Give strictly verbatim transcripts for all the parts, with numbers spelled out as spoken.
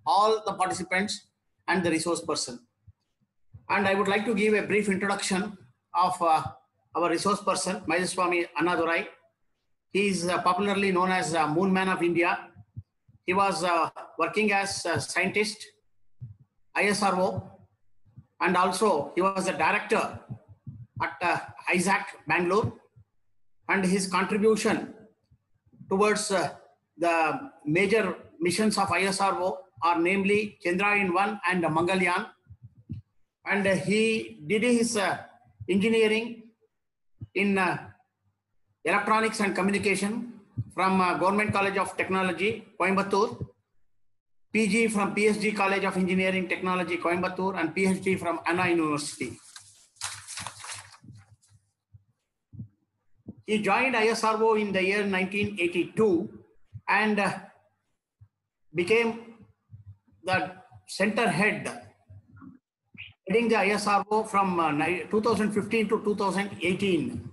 all the participants and the resource person. And I would like to give a brief introduction of uh, our resource person, Majaswamy Annadurai. He is uh, popularly known as uh, Moon Man of India. He was uh, working as a scientist, I S R O, and also he was a director at uh, I S A C, Bangalore. And his contribution towards uh, the major missions of I S R O are namely Chandrayaan one and Mangalyaan. And uh, he did his uh, engineering in uh, electronics and communication from uh, Government College of Technology, Coimbatore, P G from P S G College of Engineering Technology, Coimbatore, and P H D from Anna University. He joined I S R O in the year nineteen eighty-two and uh, became the center head, heading the I S R O from uh, two thousand fifteen to two thousand eighteen.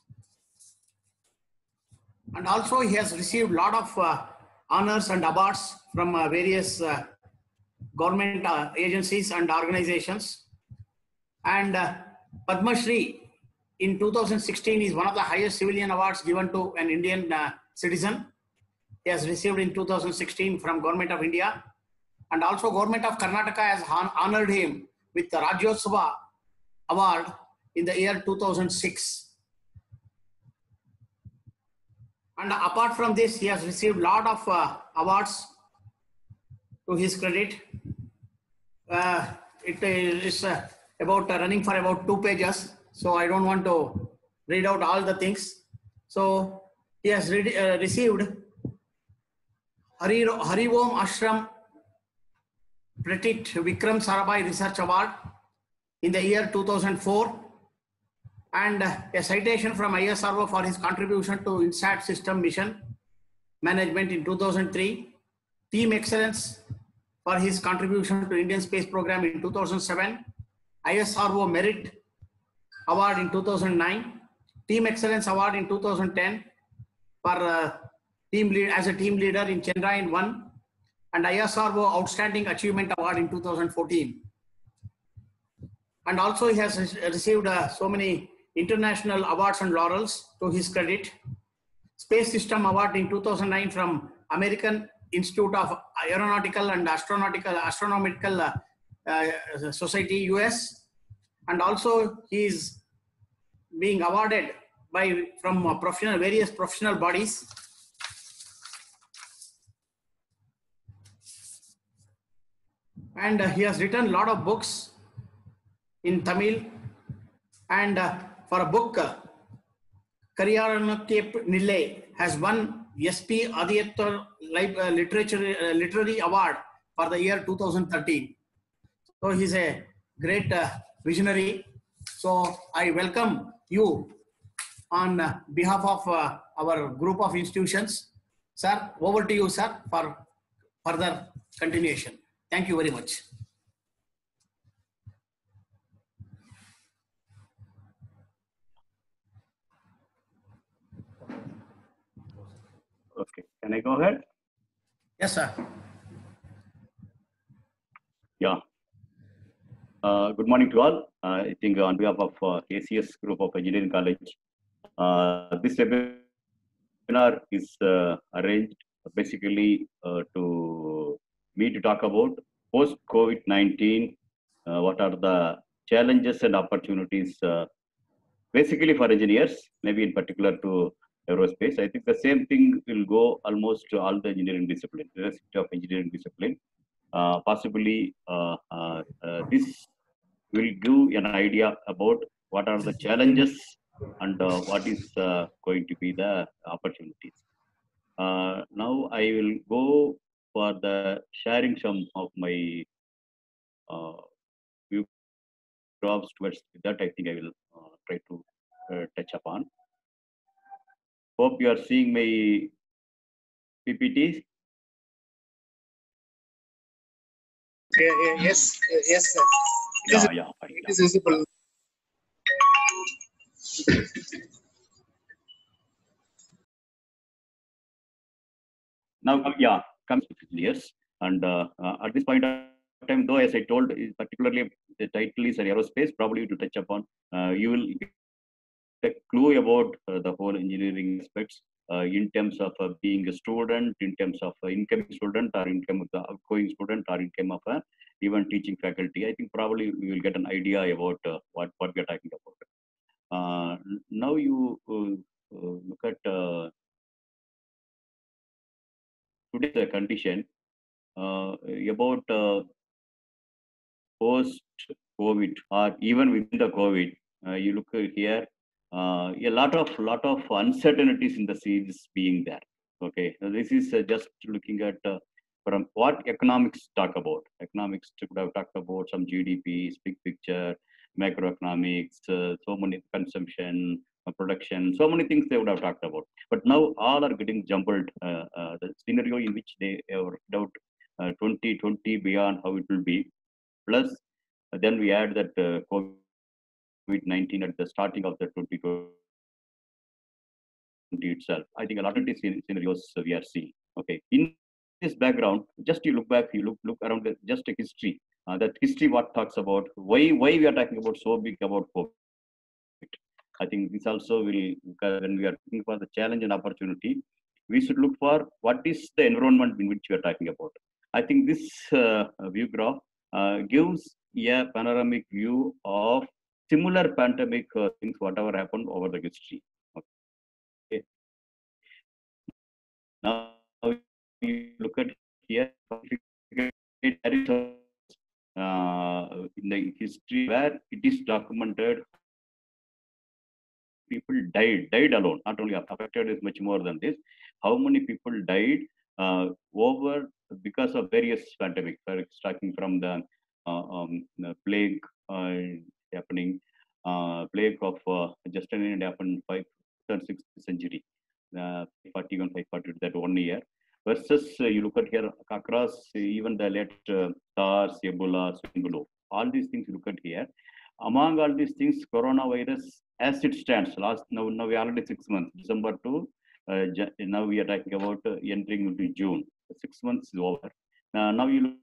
And also he has received a lot of uh, honors and awards from uh, various uh, government uh, agencies and organizations. And uh, Padma Shri in two thousand sixteen is one of the highest civilian awards given to an Indian uh, citizen. He has received in two thousand sixteen from Government of India. And also Government of Karnataka has honored him with the Rajyotsava Award in the year two thousand six. And apart from this, he has received a lot of uh, awards to his credit. Uh, it is uh, about uh, running for about two pages. So I don't want to read out all the things. So he has re uh, received Hari, Hari Om Ashram Petit Vikram Sarabhai Research Award in the year two thousand four, and a citation from I S R O for his contribution to INSAT system mission management in two thousand three, Team Excellence for his contribution to Indian Space Program in two thousand seven, I S R O Merit Award in two thousand nine, Team Excellence Award in two thousand ten for uh, team lead as a team leader in Chandrayaan one, and I S R O Outstanding Achievement Award in two thousand fourteen. And also he has received uh, so many international awards and laurels to his credit. Space System Award in two thousand nine from American Institute of Aeronautical and Astronautical Astronomical uh, uh, Society, U S. And also he is being awarded by from uh, professional various professional bodies. And uh, he has written a lot of books in Tamil. And uh, for a book, uh, Kariyaranakke Nille has won S P Adiyattar uh, Literature uh, Literary Award for the year two thousand thirteen. So he's a great uh, visionary. So I welcome you on uh, behalf of uh, our group of institutions. Sir, over to you, sir, for further continuation. Thank you very much. Okay, can I go ahead? Yes, sir. Yeah. Uh, good morning to all. Uh, I think on behalf of uh, A C S Group of Engineering College, uh, this webinar is uh, arranged basically uh, to me to talk about post COVID nineteen, uh, what are the challenges and opportunities uh, basically for engineers, maybe in particular to aerospace. I think the same thing will go almost to all the engineering discipline, irrespective of engineering discipline. Uh, possibly uh, uh, uh, this will give an idea about what are the challenges and uh, what is uh, going to be the opportunities. Uh, now I will go for the sharing some of my uh, view drops towards that. I think I will uh, try to uh, touch upon. Hope you are seeing my P P T. Yeah, yeah, yes, yes, sir. It Yeah, is, yeah, fine, it yeah. is visible. Now, yeah, comes to engineers. And uh, uh, at this point of time, though, as I told, particularly the title is aerospace, probably to touch upon, uh, you will get a clue about uh, the whole engineering aspects uh, in terms of uh, being a student, in terms of uh, incoming student, or income of the outgoing student, or income of uh, even teaching faculty. I think probably we will get an idea about uh, what, what we're talking about. Uh, now you uh, uh, look at uh, today's condition uh, about uh, post-COVID or even within the COVID. Uh, you look here, uh, a lot of lot of uncertainties in the scenes being there. Okay, so this is uh, just looking at uh, from what economics talk about. Economics could have talked about some G D P, big picture, macroeconomics, uh, so many consumption, uh, production, so many things they would have talked about. But now all are getting jumbled. Uh, uh, the scenario in which they have doubt uh, twenty twenty beyond how it will be. Plus, uh, then we add that uh, COVID nineteen at the starting of the twenty twenty itself. I think a lot of these scenarios we are seeing. Okay, in this background, just you look back, you look look around the, just a history. Uh, that history what talks about why why we are talking about so big about COVID. I think this also will, when we are looking for the challenge and opportunity, we should look for what is the environment in which we are talking about. I think this uh, view graph uh, gives a panoramic view of similar pandemic uh, things, whatever happened over the history. Okay. Now you look at here, uh, in the history where it is documented, people died, died alone, not only affected is much more than this. How many people died uh, over because of various pandemics, starting from the, uh, um, the plague uh, happening, uh, plague of uh, Justinian happened fifth and sixth century, uh, five forty-one, five forty-two, that one year. Versus uh, you look at here across even the late uh, SARS, Ebola, swine flu, all these things you look at here. Among all these things, coronavirus, as it stands, last now, now we are already six months, December to uh, now we are talking about uh, entering into June. Six months is over. Uh, now you look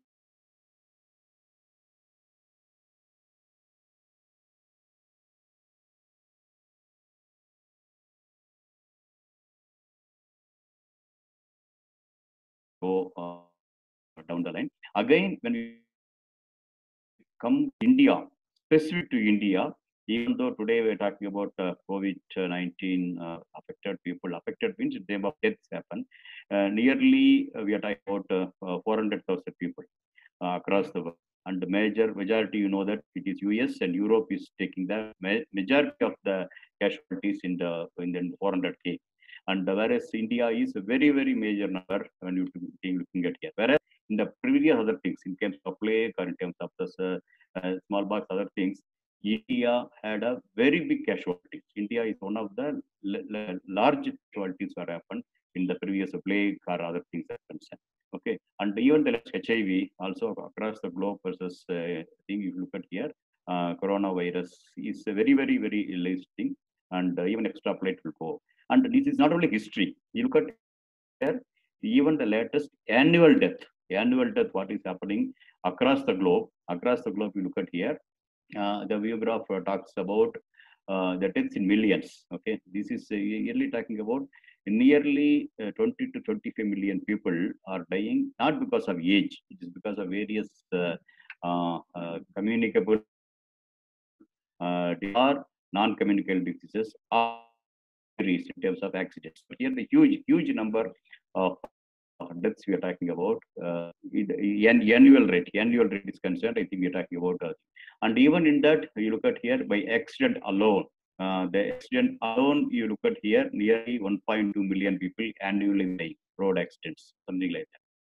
go uh, down the line. Again, when we come India, specific to India, even though today we're talking about uh, COVID nineteen uh, affected people, affected means the number of deaths happen. Uh, nearly, uh, we are talking about uh, uh, four hundred thousand people uh, across the world. And the major majority, you know that it is U S and Europe is taking the ma majority of the casualties in the in the four hundred K. And whereas India is a very, very major number when you looking at here. Whereas in the previous other things, in terms of plague or in terms of the uh, smallpox, other things, India had a very big casualties. India is one of the large casualties that happened in the previous plague or other things that concern. Okay, and even the H I V also across the globe versus uh, I think if you look at here, uh, coronavirus is a very, very, very less thing, and uh, even extrapolate will go. And this is not only history. You look at here, even the latest annual death, annual death, what is happening across the globe, across the globe, you look at here, uh, the view graph uh, talks about uh, the deaths in millions. Okay, this is uh, yearly talking about nearly uh, twenty to twenty-five million people are dying, not because of age, it is because of various uh, uh, uh, communicable uh, or non-communicable diseases or in terms of accidents. But here the huge, huge number of deaths we are talking about, uh, annual rate, annual rate is concerned, I think we are talking about, uh, and even in that, you look at here by accident alone, uh, the accident alone, you look at here, nearly one point two million people annually die, road accidents, something like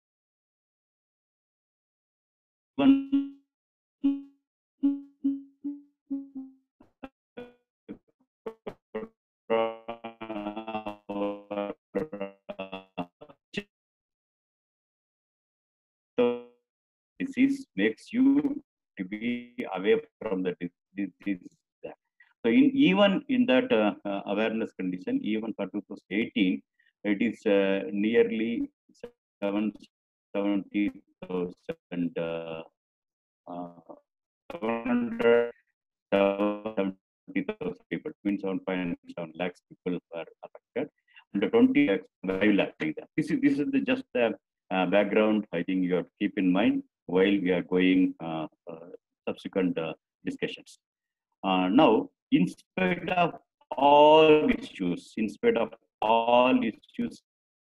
that. Even disease makes you to be away from the disease. So in, even in that uh, uh, awareness condition, even for two thousand eighteen, it is uh, nearly seven seventy thousand uh, uh, seven hundred seventy thousand people, means seven point seven lakhs people were affected, and the twenty lakhs, five lakhs like that. This is this is the, just the uh, background. I think you have to keep in mind while we are going uh, uh, subsequent uh, discussions. Uh, now, in spite of all issues, in spite of all issues,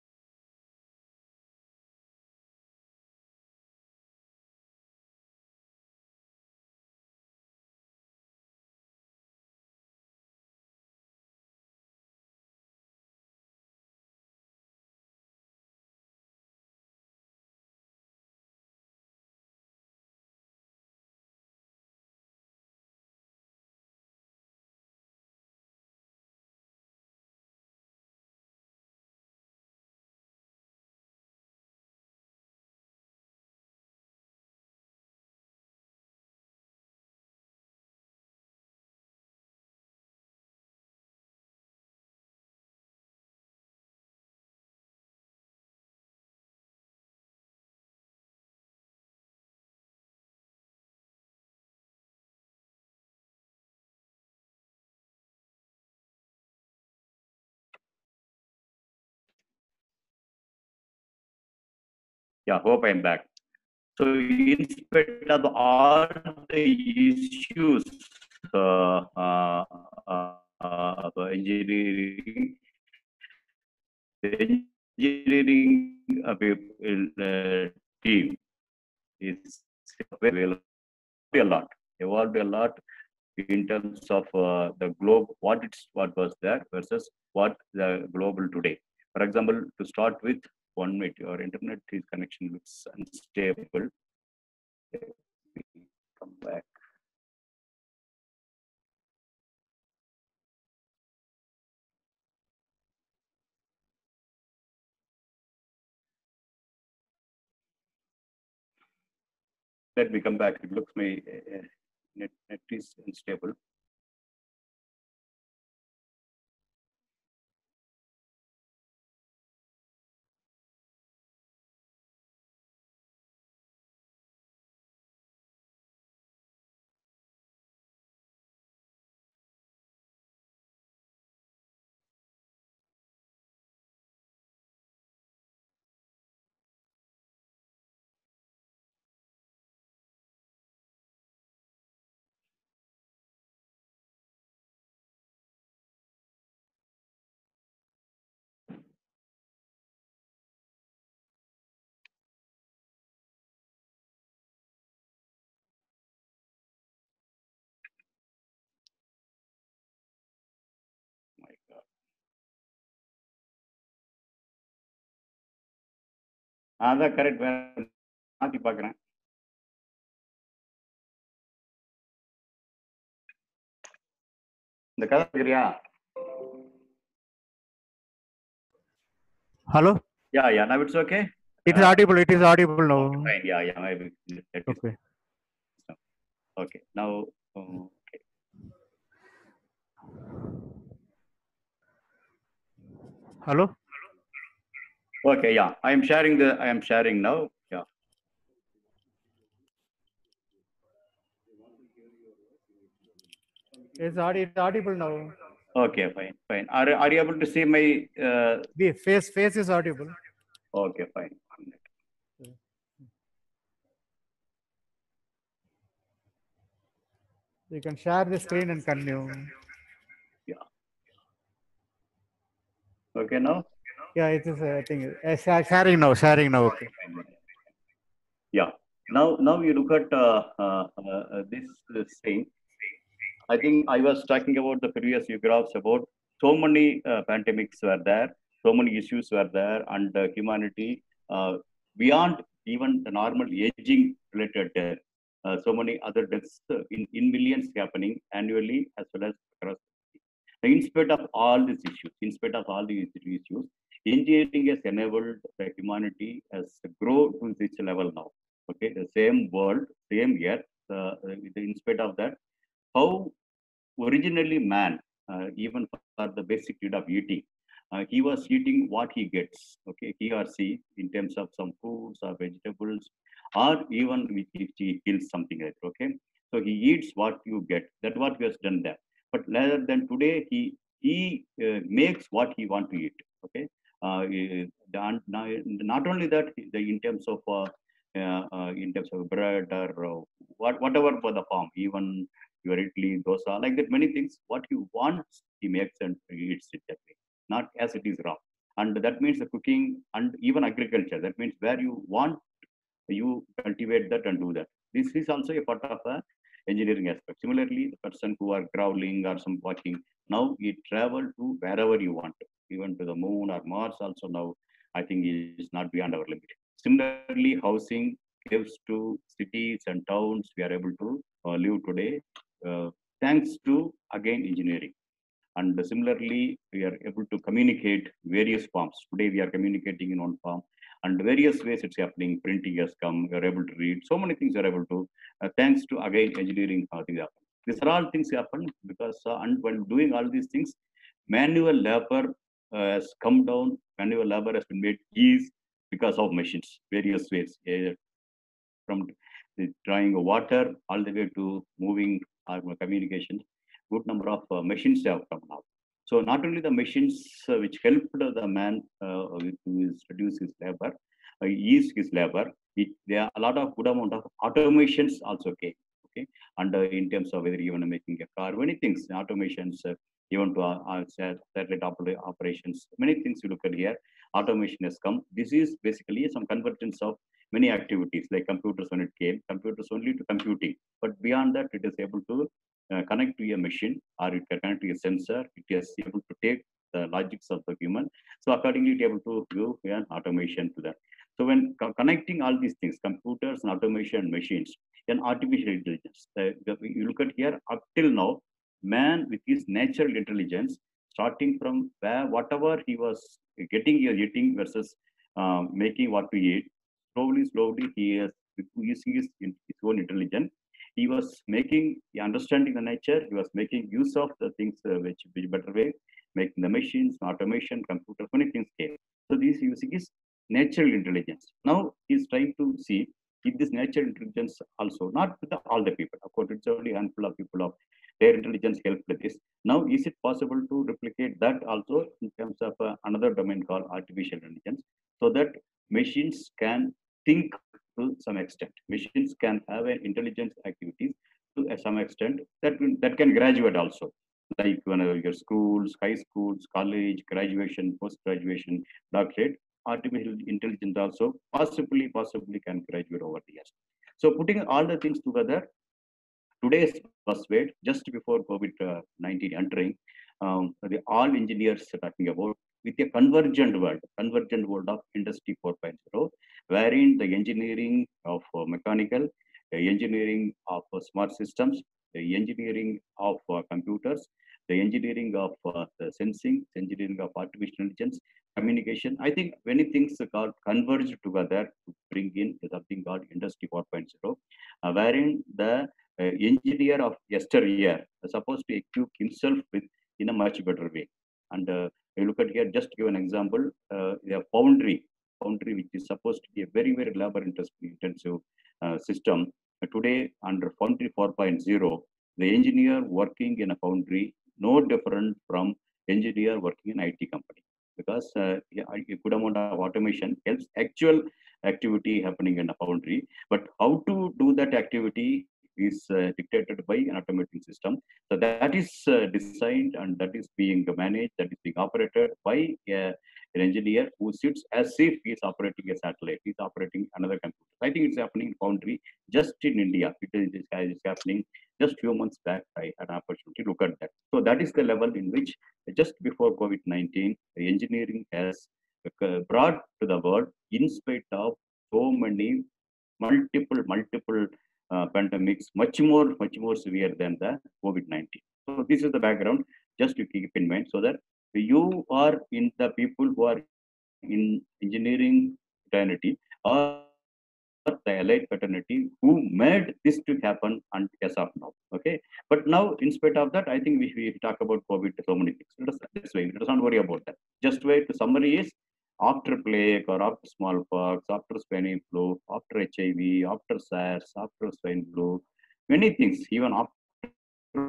yeah, hope I'm back. So, in spite of all the issues uh, uh, uh, of engineering, the engineering uh, people, uh, team is evolved a lot, evolved a lot in terms of uh, the globe, what it's what was there versus what the global today. For example, to start with, one minute, your internet is connection looks unstable. Come back. Let me come back. It looks my uh, net, net is unstable. My God. அதான் correct மாற்றி பார்க்குறேன். இந்த கதை இருக்கிறியா? Hello? Yeah, yeah, now it's okay? It is Uh, audible, it is audible now. Okay, fine, yeah, yeah, maybe. That is- Okay. Okay, now, um, okay. Hello? Okay, yeah, I am sharing the, I am sharing now, yeah. It's audi- it's audible now. Okay, fine, fine. Are, are you able to see my, uh, The face face is audible. okay, fine. You can share the screen and continue. Yeah. Okay, now? Yeah, it is, uh, I think, uh, share- sharing now, sharing now. Okay. Yeah. Now, now you look at uh, uh, uh, this, this thing. I think I was talking about the previous few graphs about so many uh, pandemics were there, so many issues were there, and uh, humanity uh, beyond even the normal aging related death, uh, so many other deaths uh, in, in millions happening annually as well as across. In spite of all these issues, in spite of all these issues, engineering has enabled the humanity has grow to this level now. Okay, the same world, same earth, uh, in spite of that, how originally man, uh, even for the basic need of eating, Uh, he was eating what he gets, okay, he or she, in terms of some foods or vegetables, or even if he kills something like, okay. So he eats what you get. That's what he has done there. But rather than today, he he uh, makes what he want to eat, okay. Uh, eh, the- not only that, the, in terms of uh, uh, uh, in terms of bread or uh, what, whatever for the farm, even your idli, dosa, like that, many things, what you want, he makes and he eats it that way, not as it is raw. And that means the cooking and even agriculture, that means where you want, you cultivate that and do that. This is also a part of the engineering aspect. Similarly, the person who are crawling or some walking, now he travel to wherever you want, even to the moon or Mars also now, I think is not beyond our limit. Similarly, housing gives to cities and towns, we are able to uh, live today, uh, thanks to, again, engineering. And similarly, we are able to communicate various forms. Today, we are communicating in one form, and various ways it's happening. Printing has come, we are able to read. So many things are able to, uh, thanks to, again, engineering. Uh, things happen. These are all things happen because, uh, and while doing all these things, manual labor uh, has come down, manual labor has been made easy because of machines, various ways. Uh, from the drawing water all the way to moving our communication, good number of uh, machines have come now. So not only the machines uh, which helped the man uh, to reduce his labor, uh, ease his labor, it, there are a lot of good amount of automations also came. Okay, and uh, in terms of whether even making a car, many things, automations, uh, even to our, our satellite oper operations, many things you look at here, automation has come. This is basically some convergence of many activities like computers when it came, computers only to computing. But beyond that, it is able to uh, connect to a machine, or it can connect to a sensor. It is able to take the logics of the human. So accordingly, it is able to give an automation to that. So when co connecting all these things, computers and automation machines, and artificial intelligence, uh, you look at here, up till now, man with his natural intelligence, starting from where whatever he was getting, he was eating versus uh, making what to eat, slowly, slowly, he is using his, his own intelligence. He was making, understanding the nature, he was making use of the things uh, which which better way, making the machines, automation, computers, many things came. So this using his natural intelligence. Now he's trying to see if this natural intelligence also, not with the, all the people, of course, it's only a handful of people of their intelligence helped with this. Now, is it possible to replicate that also in terms of uh, another domain called artificial intelligence, so that machines can think to some extent. Machines can have an intelligence activities to uh, some extent that, that can graduate also. Like whenever your schools, high schools, college, graduation, post-graduation, doctorate, artificial intelligence also possibly, possibly can graduate over the years. So putting all the things together, today's buzzword, just before COVID nineteen entering, um, the all engineers are talking about with a convergent world, convergent world of Industry four point oh, wherein the engineering of uh, mechanical, the engineering of uh, smart systems, the engineering of uh, computers, the engineering of uh, the sensing, the engineering of artificial intelligence, communication. I think many things got converged together to bring in something called Industry four point oh, uh, wherein the uh, engineer of yesteryear is supposed to equip himself with in a much better way. And uh, you look at here, just to give an example, uh, the foundry, foundry which is supposed to be a very, very labor intensive uh, system. Uh, today, under Foundry four point oh, the engineer working in a foundry no different from engineer working in I T company, because uh, yeah, a good amount of automation helps actual activity happening in a foundry. But how to do that activity is uh, dictated by an automating system. So that is uh, designed and that is being managed, that is being operated by uh, an engineer who sits as if he is operating a satellite, he is operating another computer. I think it's happening in foundry just in India. It is, it is happening just few months back. I had an opportunity to look at that. So that is the level in which just before COVID nineteen, the engineering has uh, brought to the world in spite of so many multiple, multiple uh, pandemics, much more, much more severe than the COVID nineteen. So this is the background, just to keep in mind, so that you are in the people who are in engineering fraternity, or the allied fraternity who made this to happen and as of now. Okay. But now, in spite of that, I think we, we talk about COVID, so many things. Let us, this way, let us not worry about that. Just wait. The summary is after plague or after smallpox, after swine flu, after H I V, after SARS, after swine flu, many things, even after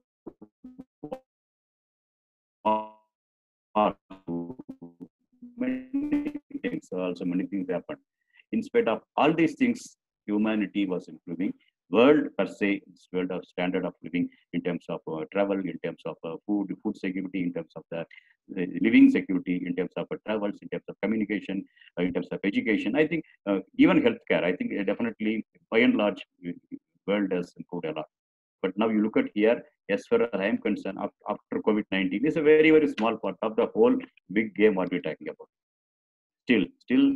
many things, also many things happened. In spite of all these things, humanity was improving. World per se, this world of standard of living in terms of uh, travel, in terms of uh, food, food security, in terms of the uh, living security, in terms of uh, travels, in terms of communication, uh, in terms of education. I think uh, even healthcare, I think uh, definitely by and large, uh, world has improved a lot. But now you look at here, as far as I am concerned, after COVID nineteen, is a very, very small part of the whole big game what we're talking about. Still, still,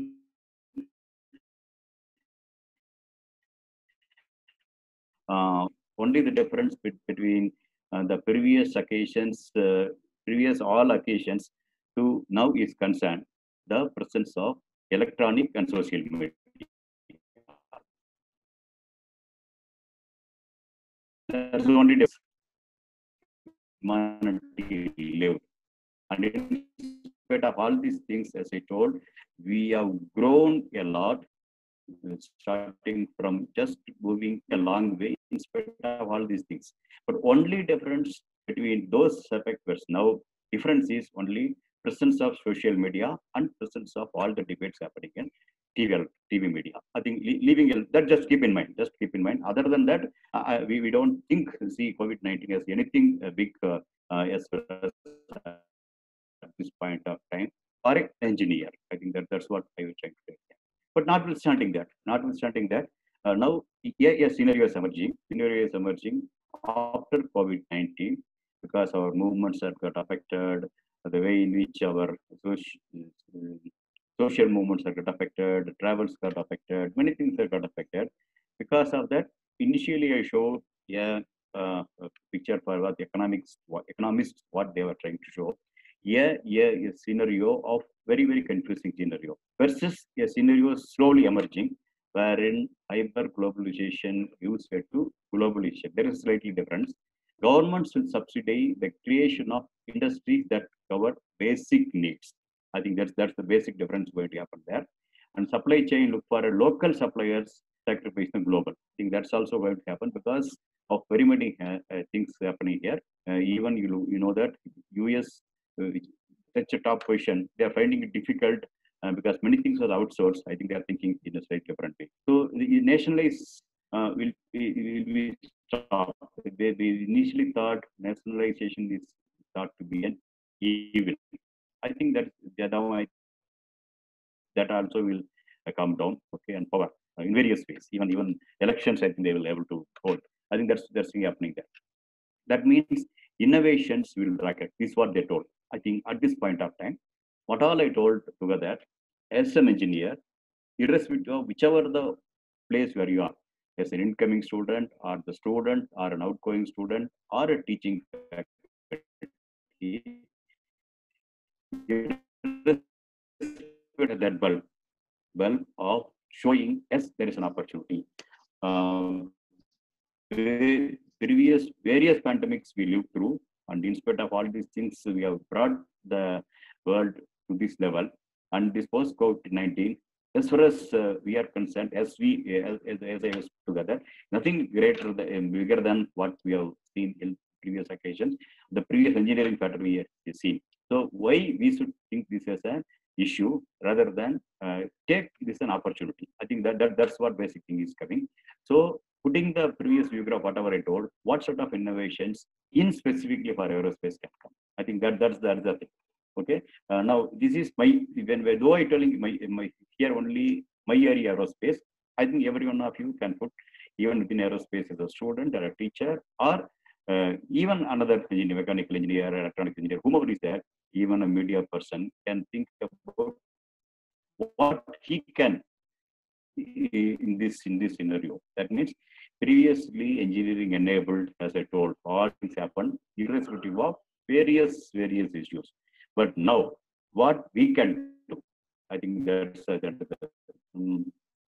uh, only the difference be- between uh, the previous occasions, uh, previous all occasions to now is concerned, the presence of electronic and social media. That's the only difference humanity live. And in spite of all these things, as I told, we have grown a lot, starting from just moving a long way in spite of all these things. But only difference between those factors now, difference is only presence of social media and presence of all the debates happening in T V, T V media. I think leaving that, just keep in mind, just keep in mind. Other than that, uh, we, we don't think, see COVID nineteen as anything uh, big uh, uh, as far as uh, at this point of time, or an engineer. I think that that's what I was trying to say. But notwithstanding that, notwithstanding that, uh, now yeah, yeah, scenario is emerging. Scenario is emerging after COVID nineteen because our movements have got affected, the way in which our social, social movements are got affected, travels got affected, many things have got affected. Because of that, initially I showed yeah, uh, a picture for what economics, what economists, what they were trying to show. Yeah, yeah, a scenario of very, very confusing scenario versus a scenario slowly emerging wherein hyper globalization gives way to globalization. There is slightly difference. Governments will subsidize the creation of industries that cover basic needs. I think that's that's the basic difference going to happen there. And supply chain look for a local suppliers sacrifice the global. I think that's also going to happen because of very many uh, uh, things happening here. Uh, even you you know that U S uh, such a top position, they are finding it difficult uh, because many things are outsourced. I think they are thinking in a slightly different way. So the nationalize uh, will, will be stopped. They, they initially thought nationalization is thought to be an evil. I think that now I, that also will uh, come down. Okay, and power uh, in various ways. Even even elections, I think they will be able to hold. I think that's that's happening there. That means innovations will rocket. This is what they told. I think at this point of time, what all I told together, as an engineer, irrespective of whichever the place where you are, as an incoming student or the student or an outgoing student or a teaching faculty, that bulb, bulb of showing yes, there is an opportunity. Um, previous various pandemics we lived through, and in spite of all these things, we have brought the world to this level. And this post COVID nineteen, as far as uh, we are concerned, as we as, as, as I was together, nothing greater than, bigger than what we have seen in previous occasions, the previous engineering pattern we have seen. So why we should think this as an issue rather than uh, take this an opportunity? I think that, that that's what basic thing is coming. So putting the previous view of whatever I told, what sort of innovations in specifically for aerospace can come? I think that that's the other thing. Okay. Uh, now this is my when though I telling my my here only my area aerospace. I think every one of you can put even within aerospace as a student or a teacher or uh, even another engineer, mechanical engineer, electronic engineer, whomever is there, even a media person can think about what he can in this in this scenario. That means previously engineering enabled, as I told, all things happened irrespective of various various issues. But now what we can do, I think that's uh, that, um,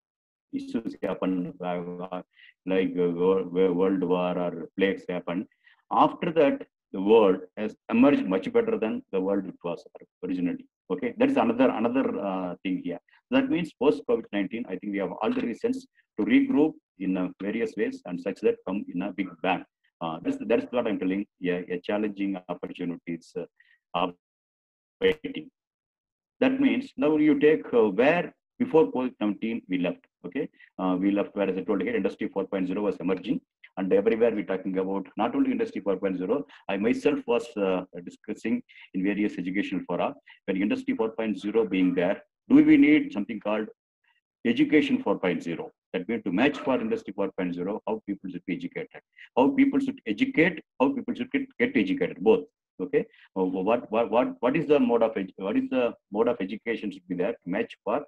issues happen, uh, like uh, world war or plagues happen. After that, the world has emerged much better than the world it was originally. Okay, that's another another uh, thing here. That means post COVID nineteen, I think we have all the reasons to regroup in uh, various ways and such that come in a big bang. Uh, that's that's what I'm telling. Yeah, a challenging opportunities uh, are waiting. That means now you take uh, where before COVID nineteen we left. Okay, uh, we left where, as I told you, Industry four point oh was emerging, and everywhere we're talking about not only Industry four point oh. I myself was uh, discussing in various educational fora when Industry four point oh being there. Do we need something called Education four point oh? That means to match for Industry four point oh, how people should be educated, how people should educate, how people should get, get educated, both. Okay, uh, what what what what is the mode of what is the mode of education should be there to match for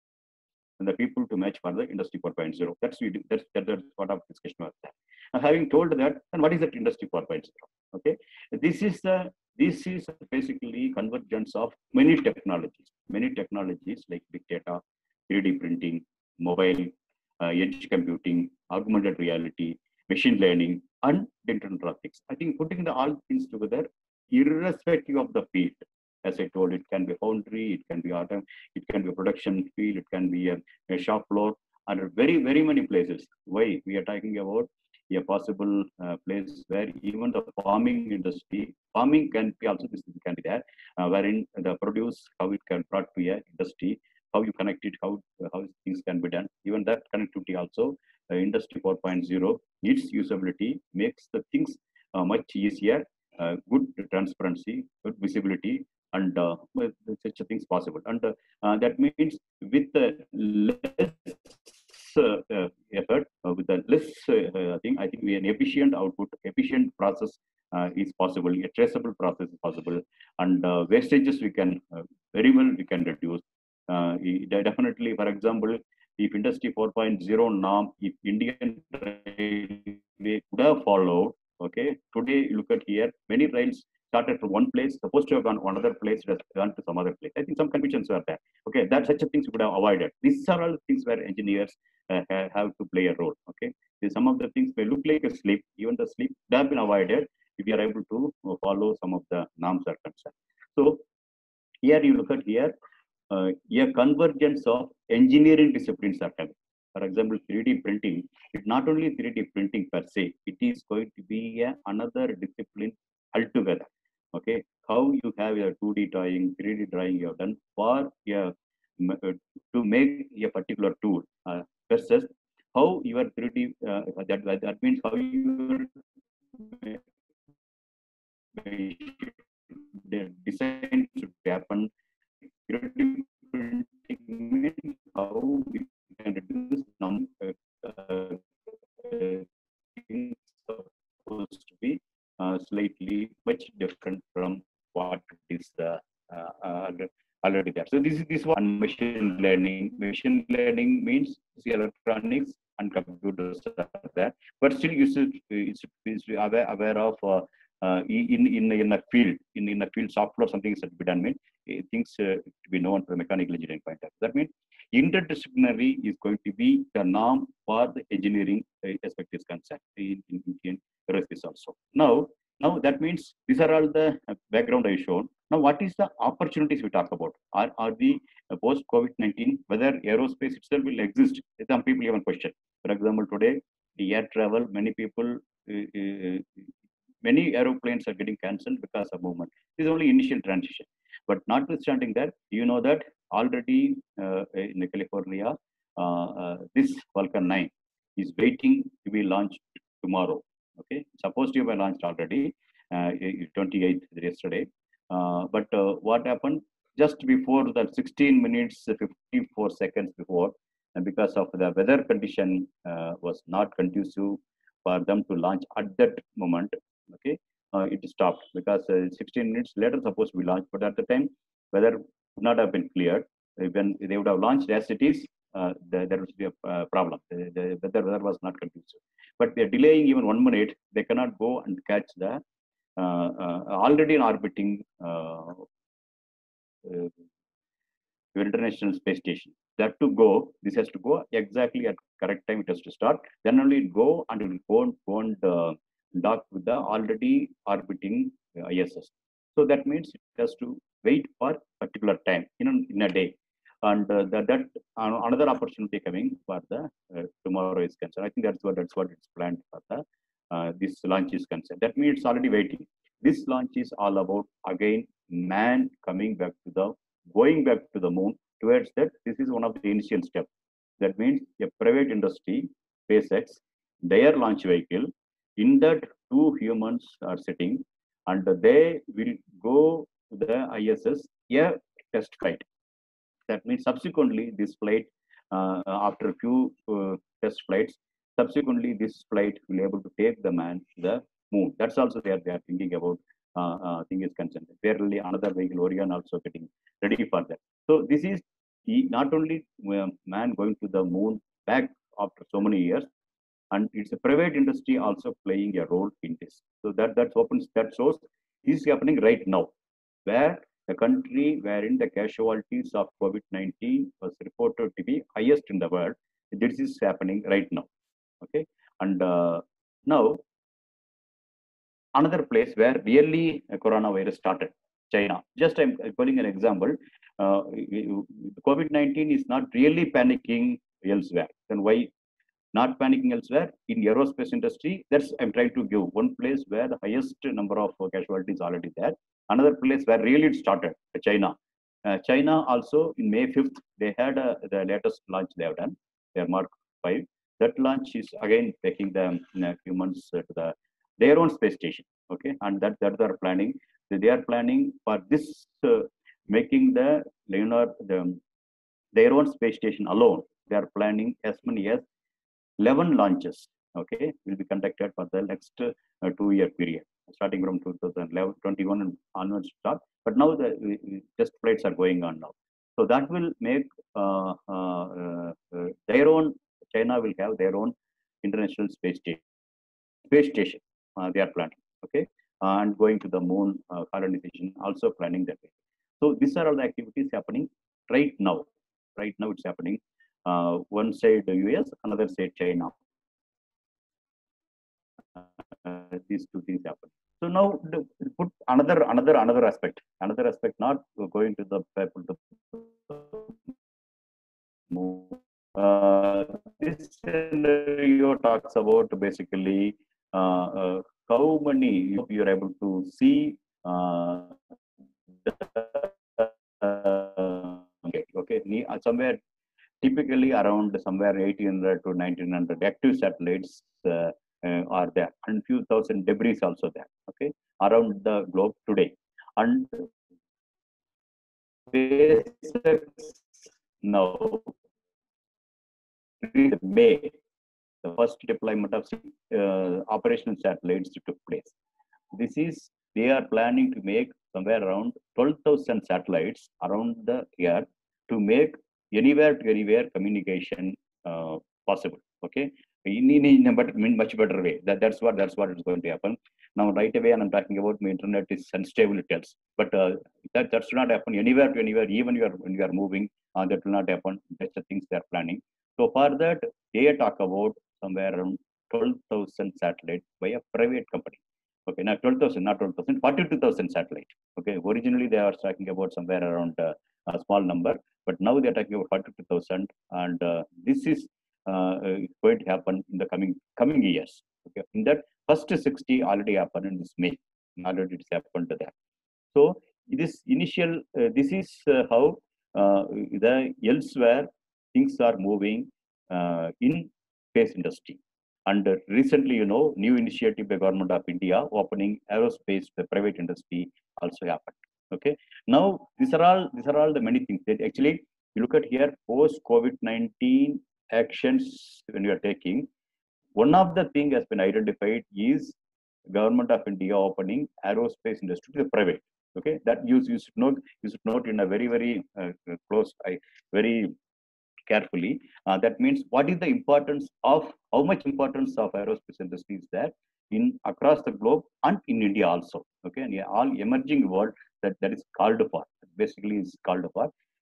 and the people to match for the Industry four point oh. That's we do, that's that's what of discussion was there. Now, having told that, then what is that Industry four point oh? Okay, this is the this is basically convergence of many technologies, many technologies like big data, three D printing, mobile, uh, edge computing, augmented reality, machine learning, and Internet of Things. I think putting the all things together, irrespective of the field, as I told, it can be foundry, it can be autumn, it can be a production field, it can be a, a shop floor, and very, very many places. Why? We are talking about a possible uh, place where even the farming industry, farming can be also, this can be there, uh, wherein the produce, how it can brought to a industry, how you connect it, how, how things can be done. Even that connectivity also, uh, Industry four point oh, its usability makes the things uh, much easier, uh, good transparency, good visibility, and uh, such things possible. And uh, uh, that means with the less uh, uh, effort, uh, with the less uh, thing, I think we an efficient output, efficient process uh, is possible, a traceable process is possible, and uh, wastages we can uh, very well we can reduce. Uh, definitely, for example, if Industry four point oh norm, if Indian Railway could have followed, okay, today look at here, many rails started from one place, supposed to have gone one other place, it has gone to some other place. I think some confusions were there. Okay, that such a things we could have avoided. These are all things where engineers uh, have to play a role. Okay, some of the things may look like a slip, even the slip that have been avoided if you are able to follow some of the norms are concerned. So here you look at here, uh, a convergence of engineering disciplines are coming. For example, three D printing, it's not only three D printing per se, it is going to be a, another discipline altogether. Okay, how you have your two D drawing, three D drawing you have done for a, to make a particular tool uh, versus how your three D, uh, that, that means how you the design should happen. three D printing means how we can reduce number uh, things supposed to be uh, slightly much different from what is uh, uh, already there. So this is this one machine learning. Machine learning means electronics and computers are there, but still you should, you should be aware, aware of uh, uh, in in in a field in in a field software something is to be done. Mean things uh, to be known from mechanical engineering point of view. That means interdisciplinary is going to be the norm for the engineering uh, aspect is concerned in in, in aerospace also. Now, now that means these are all the background I shown. Now, what is the opportunities we talk about? Are are the uh, post COVID nineteen whether aerospace itself will exist? Some people even question. For example, today the air travel, many people. Uh, uh, Many aeroplanes are getting cancelled because of movement. This is only initial transition. But notwithstanding that, you know that already uh, in California, uh, uh, this Falcon nine is waiting to be launched tomorrow. Okay, supposed to be launched already, uh, twenty-eighth yesterday. Uh, but uh, what happened just before that sixteen minutes, fifty-four seconds before, and because of the weather condition uh, was not conducive for them to launch at that moment. Okay, uh, it stopped because uh, sixteen minutes later supposed to be launched, but at the time weather would not have been cleared. When they would have launched as it is, uh, the, there would be a uh, problem. The, the weather, weather was not conducive. But they're delaying even one minute. They cannot go and catch the uh, uh, already in orbiting uh, uh, International Space Station. that to go, this has to go exactly at correct time. It has to start. Then only it go and it will go and, go and uh, dock with the already orbiting uh, I S S. So that means it has to wait for particular time in a, in a day. And uh, that, that uh, another opportunity coming for the uh, tomorrow is concerned. I think that's what that's what it's planned for the uh, this launch is concerned. That means it's already waiting. This launch is all about again man coming back to the going back to the moon. Towards that, this is one of the initial steps. That means a private industry, SpaceX, their launch vehicle, in that two humans are sitting, and they will go to the I S S, a test flight. That means subsequently this flight, uh, after a few uh, test flights, subsequently this flight will be able to take the man to the moon. That's also they are, they are thinking about. Uh, uh, thing is concerned. Barely another vehicle, Orion, also getting ready for that. So this is the, not only uh, man going to the moon back after so many years, and it's a private industry also playing a role in this. So that that opens that shows this is happening right now, where the country wherein the casualties of COVID nineteen was reported to be highest in the world. This is happening right now. Okay, and uh, now another place where really coronavirus started, China. Just I'm calling an example. Uh, COVID nineteen is not really panicking elsewhere. Then why not panicking elsewhere? In aerospace industry, that's I'm trying to give one place where the highest number of casualties already there. Another place where really it started, China. Uh, China also in May fifth, they had a, the latest launch they have done, their Mark five. That launch is again taking the uh, humans to the their own space station. Okay, and that that they are planning. They are planning for this, uh, making the Leonard the, their own space station alone. They are planning as many as eleven launches. Okay, will be conducted for the next uh, two-year period, starting from two thousand eleven, twenty-one and onwards start. But now the uh, test flights are going on now. So that will make uh, uh, uh, their own. China will have their own international space station. Space station uh, they are planning. Okay, and going to the moon uh, colonization also planning that way. So these are all the activities happening right now. Right now it's happening. Uh, one side the U S, another side China. Uh, these two things happen. So now the, put another another another aspect. Another aspect, not going to the people to moon. Uh, this scenario talks about basically uh, uh, how many you are able to see uh, the, uh, okay, okay, somewhere typically around somewhere eighteen hundred to nineteen hundred active satellites uh, uh, are there, and few thousand debris also there. Okay, around the globe today, and now in May, the first deployment of uh, operational satellites took place. This is, they are planning to make somewhere around twelve thousand satellites around the year to make anywhere to anywhere communication uh, possible. Okay, in, in, in a but, in much better way. That, that's what that's what is going to happen. Now, right away, and I'm talking about my internet is unstable, it tells. But uh, that that should not happen anywhere to anywhere, even you are, when you are moving, uh, that will not happen. That's the things they are planning. So for that, they talk about somewhere around twelve thousand satellites by a private company. Okay, not twelve thousand, not twelve thousand, forty-two thousand satellites. Okay, originally they are talking about somewhere around uh, a small number, but now they are talking about forty-two thousand, and uh, this is uh, going to happen in the coming coming years. Okay, in that first sixty already happened in this May. Already it's happened to that. So this initial, uh, this is uh, how uh, the elsewhere things are moving uh, in space industry. And uh, recently, you know, new initiative by Government of India opening aerospace, the private industry also happened. Okay. Now these are all these are all the many things that actually you look at here post COVID nineteen actions when you are taking. One of the thing has been identified is Government of India opening aerospace industry to the private. Okay, that you, you should note you should note in a very very uh, close, uh, very carefully. Uh, that means what is the importance of how much importance of aerospace industry is there in across the globe and in India also. Okay, and yeah, all emerging world that that is called for basically is called for.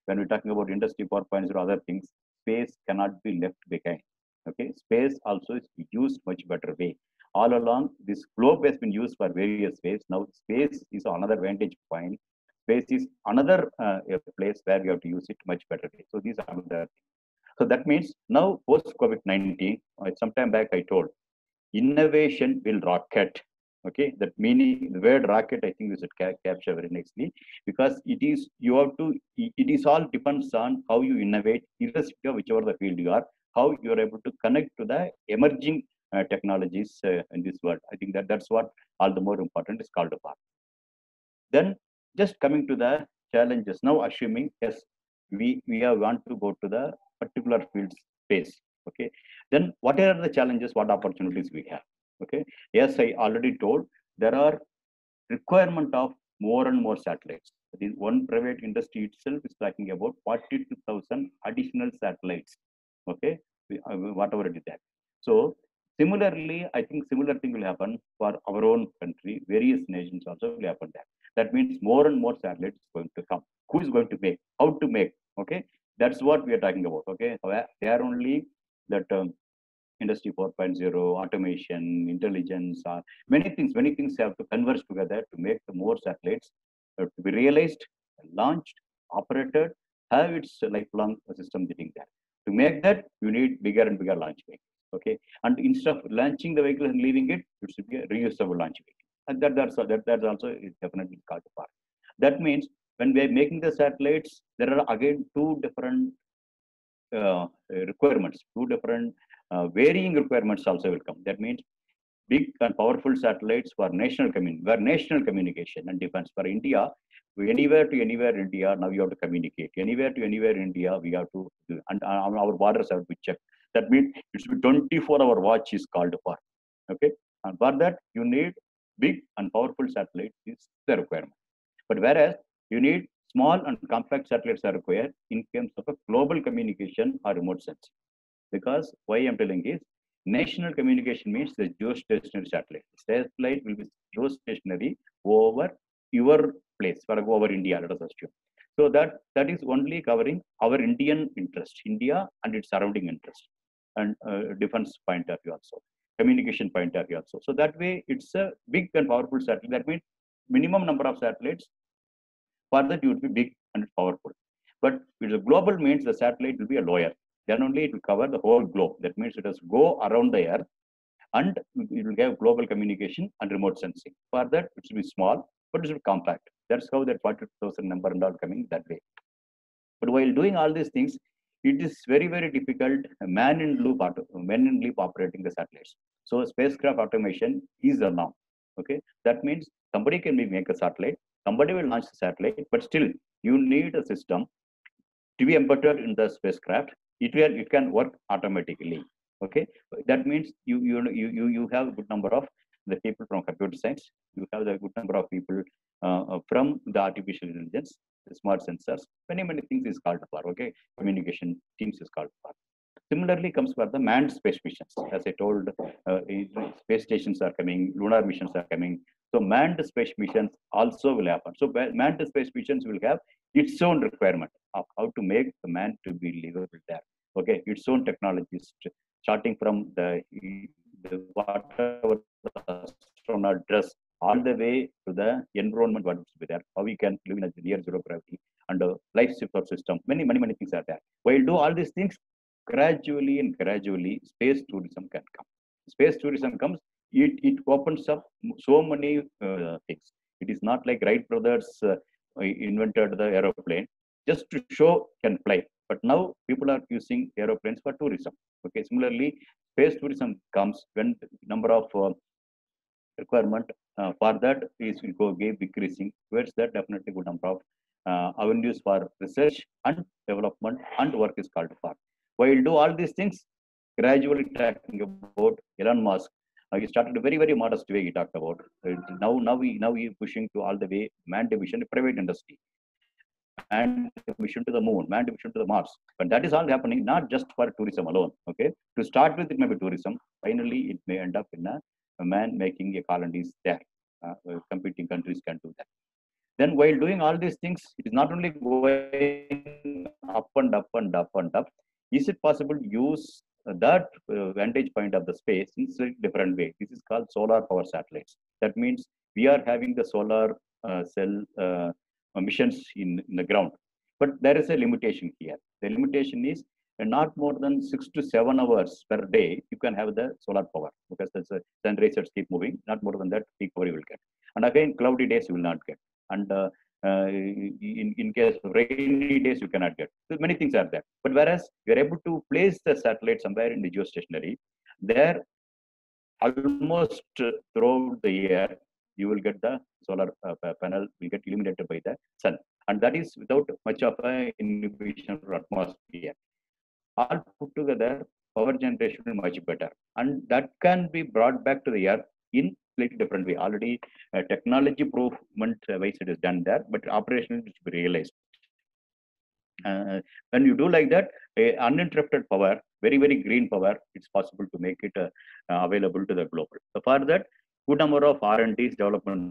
when we're talking about industry four point oh, other things, space cannot be left behind. Okay, space also is used much better way. All along, this globe has been used for various ways. Now, space is another vantage point. Space is another uh, place where we have to use it much better way. So these are the. So that means now post COVID nineteen, uh, sometime back I told, innovation will rocket. Okay, that meaning the word rocket, I think we should ca capture very nicely, because it is, you have to, it is all depends on how you innovate, irrespective of whichever the field you are, how you are able to connect to the emerging uh, technologies uh, in this world. I think that that's what all the more important is called upon. Then just coming to the challenges, now assuming, yes, we, we have want to go to the particular field space. Okay, then what are the challenges, what opportunities we have? Okay, yes, I already told there are requirement of more and more satellites. The one private industry itself is talking about forty-two thousand additional satellites. Okay, whatever it is that. So similarly, I think similar thing will happen for our own country. Various nations also will happen there. That means more and more satellites going to come. Who is going to make? How to make? Okay, that's what we are talking about. Okay, they are only that um, industry four point oh, automation, intelligence, uh, many things, many things have to converge together to make the more satellites uh, to be realized, launched, operated, have its lifelong system sitting there. To make that, you need bigger and bigger launch vehicles. Okay, and instead of launching the vehicle and leaving it, it should be a reusable launch vehicle. And that, that's, that, that's also is definitely called apart. That means when we are making the satellites, there are again two different uh, requirements, two different uh, varying requirements also will come. That means big and powerful satellites for national commun for national communication and defense. For India, anywhere to anywhere in India, now you have to communicate. Anywhere to anywhere in India, we have to, and our borders have to be checked. That means it should be twenty-four hour watch is called for. Okay, and for that you need big and powerful satellites is the requirement. But whereas you need small and compact satellites are required in terms of a global communication or remote sensing. Because why I'm telling is, national communication means the geostationary satellite. Satellite will be geostationary over your place, for over India, let us assume. So that that is only covering our Indian interest, India and its surrounding interest, and uh, defense point of view also, communication point of view also. So that way, it's a big and powerful satellite. That means minimum number of satellites. For that, it would be big and powerful. But if the global means the satellite will be a lower. Then only it will cover the whole globe. That means it has go around the earth and it will have global communication and remote sensing. For that, it should be small, but it should be compact. That's how that forty thousand number and all coming that way. But while doing all these things, it is very, very difficult, man in loop, man in loop operating the satellites. So spacecraft automation is the norm. Okay, that means somebody can make a satellite, somebody will launch the satellite, but still you need a system to be embedded in the spacecraft. It will, it can work automatically. Okay, that means you you you you have a good number of the people from computer science. You have the good number of people uh, from the artificial intelligence, the smart sensors. Many many things is called for. Okay, communication teams is called for. Similarly, comes for the manned space missions. As I told, uh, space stations are coming, lunar missions are coming. So manned space missions also will happen. So manned space missions will have its own requirement of how to make the man to be livable there. Okay, its own technologies, starting from the, the whatever the astronaut dress, all the way to the environment what will be there, how we can live in a near zero gravity and a life support system. Many, many, many things are there. While do all these things, gradually and gradually space tourism can come. Space tourism comes, it, it opens up so many uh, things. It is not like Wright brothers uh, invented the aeroplane just to show can fly. But now people are using aeroplanes for tourism. Okay, similarly, space tourism comes when number of uh, requirement uh, for that is will go decreasing. Where's that definitely good number of uh, avenues for research and development and work is called for. While do all these things, gradually talking about Elon Musk, uh, he started a very, very modest way he talked about. Uh, now, now we now he pushing to all the way manned mission, private industry, and mission to the moon, manned mission to the Mars. But that is all happening not just for tourism alone. Okay, to start with, it may be tourism. Finally, it may end up in a, a man making a colonies there. Uh, competing countries can do that. Then while doing all these things, it is not only going up and up and up and up. Is it possible to use that uh, vantage point of the space in a different way? This is called solar power satellites. That means we are having the solar uh, cell uh, missions in, in the ground. But there is a limitation here. The limitation is not more than six to seven hours per day, you can have the solar power, because the sun rays keep moving. Not more than that, peak power you will get. And again, cloudy days you will not get. And uh, uh, in, in case of rainy days, you cannot get. So many things are there. But whereas you are able to place the satellite somewhere in the geostationary, there almost throughout the year, you will get the solar uh, panel will get illuminated by the sun. And that is without much of an inhibition or atmosphere. All put together, power generation is much better. And that can be brought back to the earth in slightly different way. Already uh, technology improvement uh, wise it is done there, but operationally it should be realized. Uh, when you do like that, a uninterrupted power, very, very green power, it's possible to make it uh, uh, available to the global. So for that, good number of R and D's developments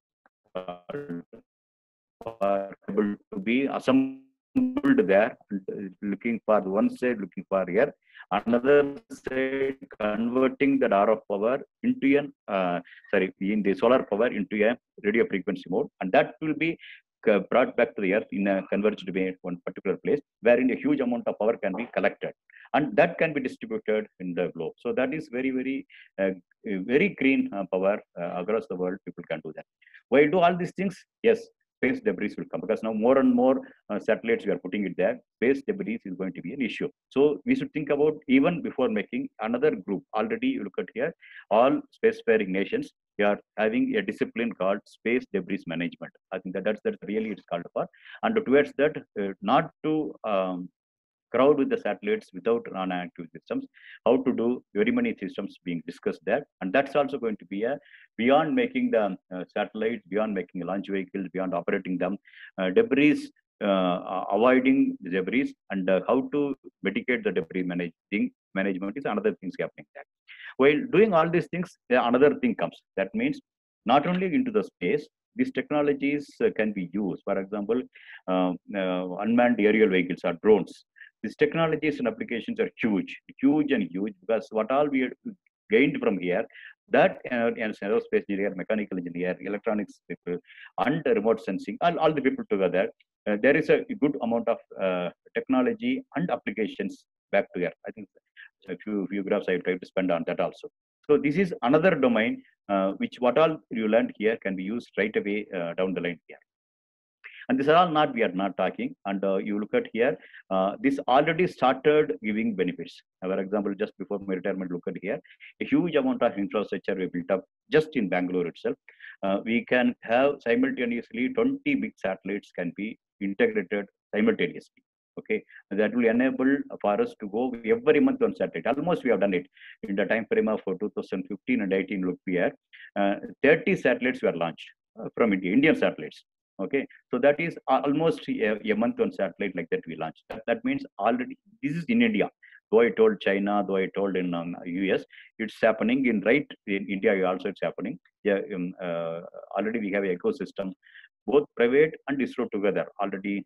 are able to be assembled there, looking for one side, looking for here, another side, converting the R F power into an, uh, sorry, in the solar power into a radio frequency mode, and that will be brought back to the earth in a converged way at one particular place, wherein a huge amount of power can be collected, and that can be distributed in the globe. So that is very, very, uh, very green uh, power uh, across the world. People can do that. Why do all these things? Yes, space debris will come, because now more and more uh, satellites we are putting it there. Space debris is going to be an issue. So we should think about, even before making another group. Already you look at here, all spacefaring nations, they are having a discipline called space debris management. I think that that's, that's really it's called for. And towards that, uh, not to um, crowd with the satellites without non-active systems, how to do very many systems being discussed there. And that's also going to be a, beyond making the uh, satellites, beyond making launch vehicles, beyond operating them, uh, debris, uh, avoiding the debris, and uh, how to mitigate the debris managing, management is another thing happening there. While doing all these things, another thing comes. That means not only into the space, these technologies uh, can be used. For example, uh, uh, unmanned aerial vehicles or drones. These technologies and applications are huge, huge and huge, because what all we gained from here, that uh, and aerospace engineer, mechanical engineer, electronics people, and remote sensing, all, all the people together, uh, there is a good amount of uh, technology and applications back to here. I think a few, few graphs I try to spend on that also. So this is another domain uh, which what all you learned here can be used right away uh, down the line here. And these are all not, we are not talking. And uh, you look at here, uh, this already started giving benefits. For example, just before my retirement, look at here, a huge amount of infrastructure we built up just in Bangalore itself. Uh, we can have simultaneously twenty big satellites can be integrated simultaneously. Okay, that will enable for us to go every month on satellite. Almost we have done it in the time frame of two thousand fifteen and eighteen. Look here, uh, thirty satellites were launched uh, from India, Indian satellites. Okay, so that is almost a, a month on satellite like that we launched. That, that means already this is in India. Though I told China, though I told in um, U S, it's happening in right in India also it's happening. Yeah, um, uh, already we have an ecosystem, both private and ISRO together already.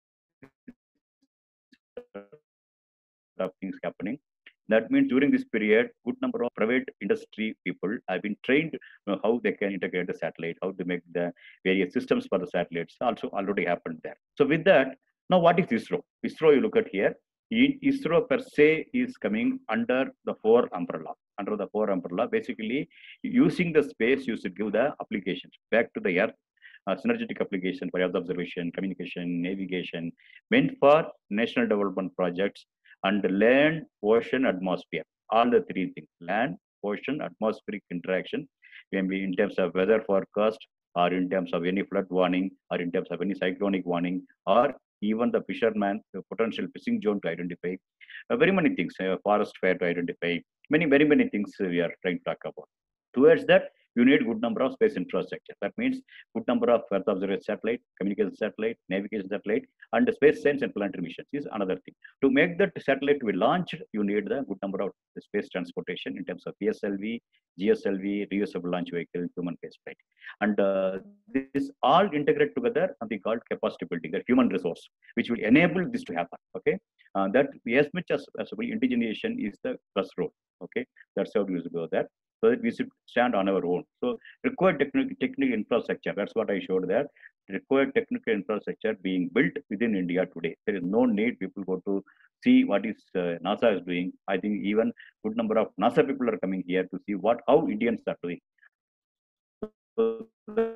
Of things happening. That means during this period, good number of private industry people have been trained uh, how they can integrate the satellite, how to make the various systems for the satellites. Also already happened there. So with that, now what is ISRO? ISRO, you look at here. ISRO per se is coming under the four umbrella. Under the four umbrella, basically using the space, you should give the applications back to the earth. Uh, synergetic application for earth observation, communication, navigation, meant for national development projects, and land, ocean, atmosphere. All the three things: land, ocean, atmospheric interaction, can be in terms of weather forecast, or in terms of any flood warning, or in terms of any cyclonic warning, or even the fisherman, the potential fishing zone to identify. Uh, very many things, uh, forest fire to identify. Many, very many things we are trying to talk about. Towards that, you need good number of space infrastructure. That means good number of Earth observation satellite, communication satellite, navigation satellite, and space science and planetary missions is another thing. To make that satellite to be launched, you need the good number of space transportation in terms of P S L V, G S L V, reusable launch vehicle, human space flight. And uh, this all integrate together and they called capacity building, the human resource, which will enable this to happen. Okay, uh, that as much as possible, indigenization is the first role. Okay, that's how we go there. So that we should stand on our own. So required technical technical infrastructure. That's what I showed there. Required technical infrastructure being built within India today. There is no need people go to see what is uh, NASA is doing. I think even good number of NASA people are coming here to see what how Indians are doing. So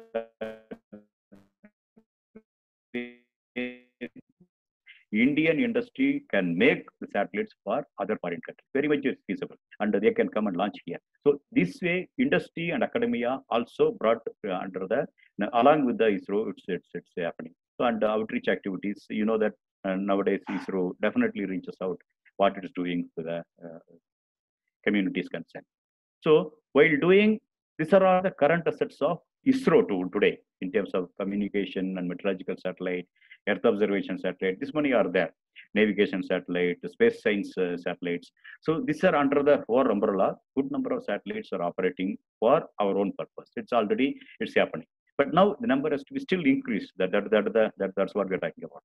Indian industry can make the satellites for other foreign countries. Very much is feasible, and they can come and launch here. So this way, industry and academia also brought uh, under the along with the ISRO, it's it's, it's happening. So and outreach activities, you know that uh, nowadays ISRO definitely reaches out what it is doing to the uh, communities concerned. So while doing, these are all the current assets of ISRO to today in terms of communication and meteorological satellite, Earth observation satellite. This many are there. Navigation satellite, space science uh, satellites. So these are under the four umbrella. Good number of satellites are operating for our own purpose. It's already it's happening. But now the number has to be still increased. That that that, that, that that's what we're talking about.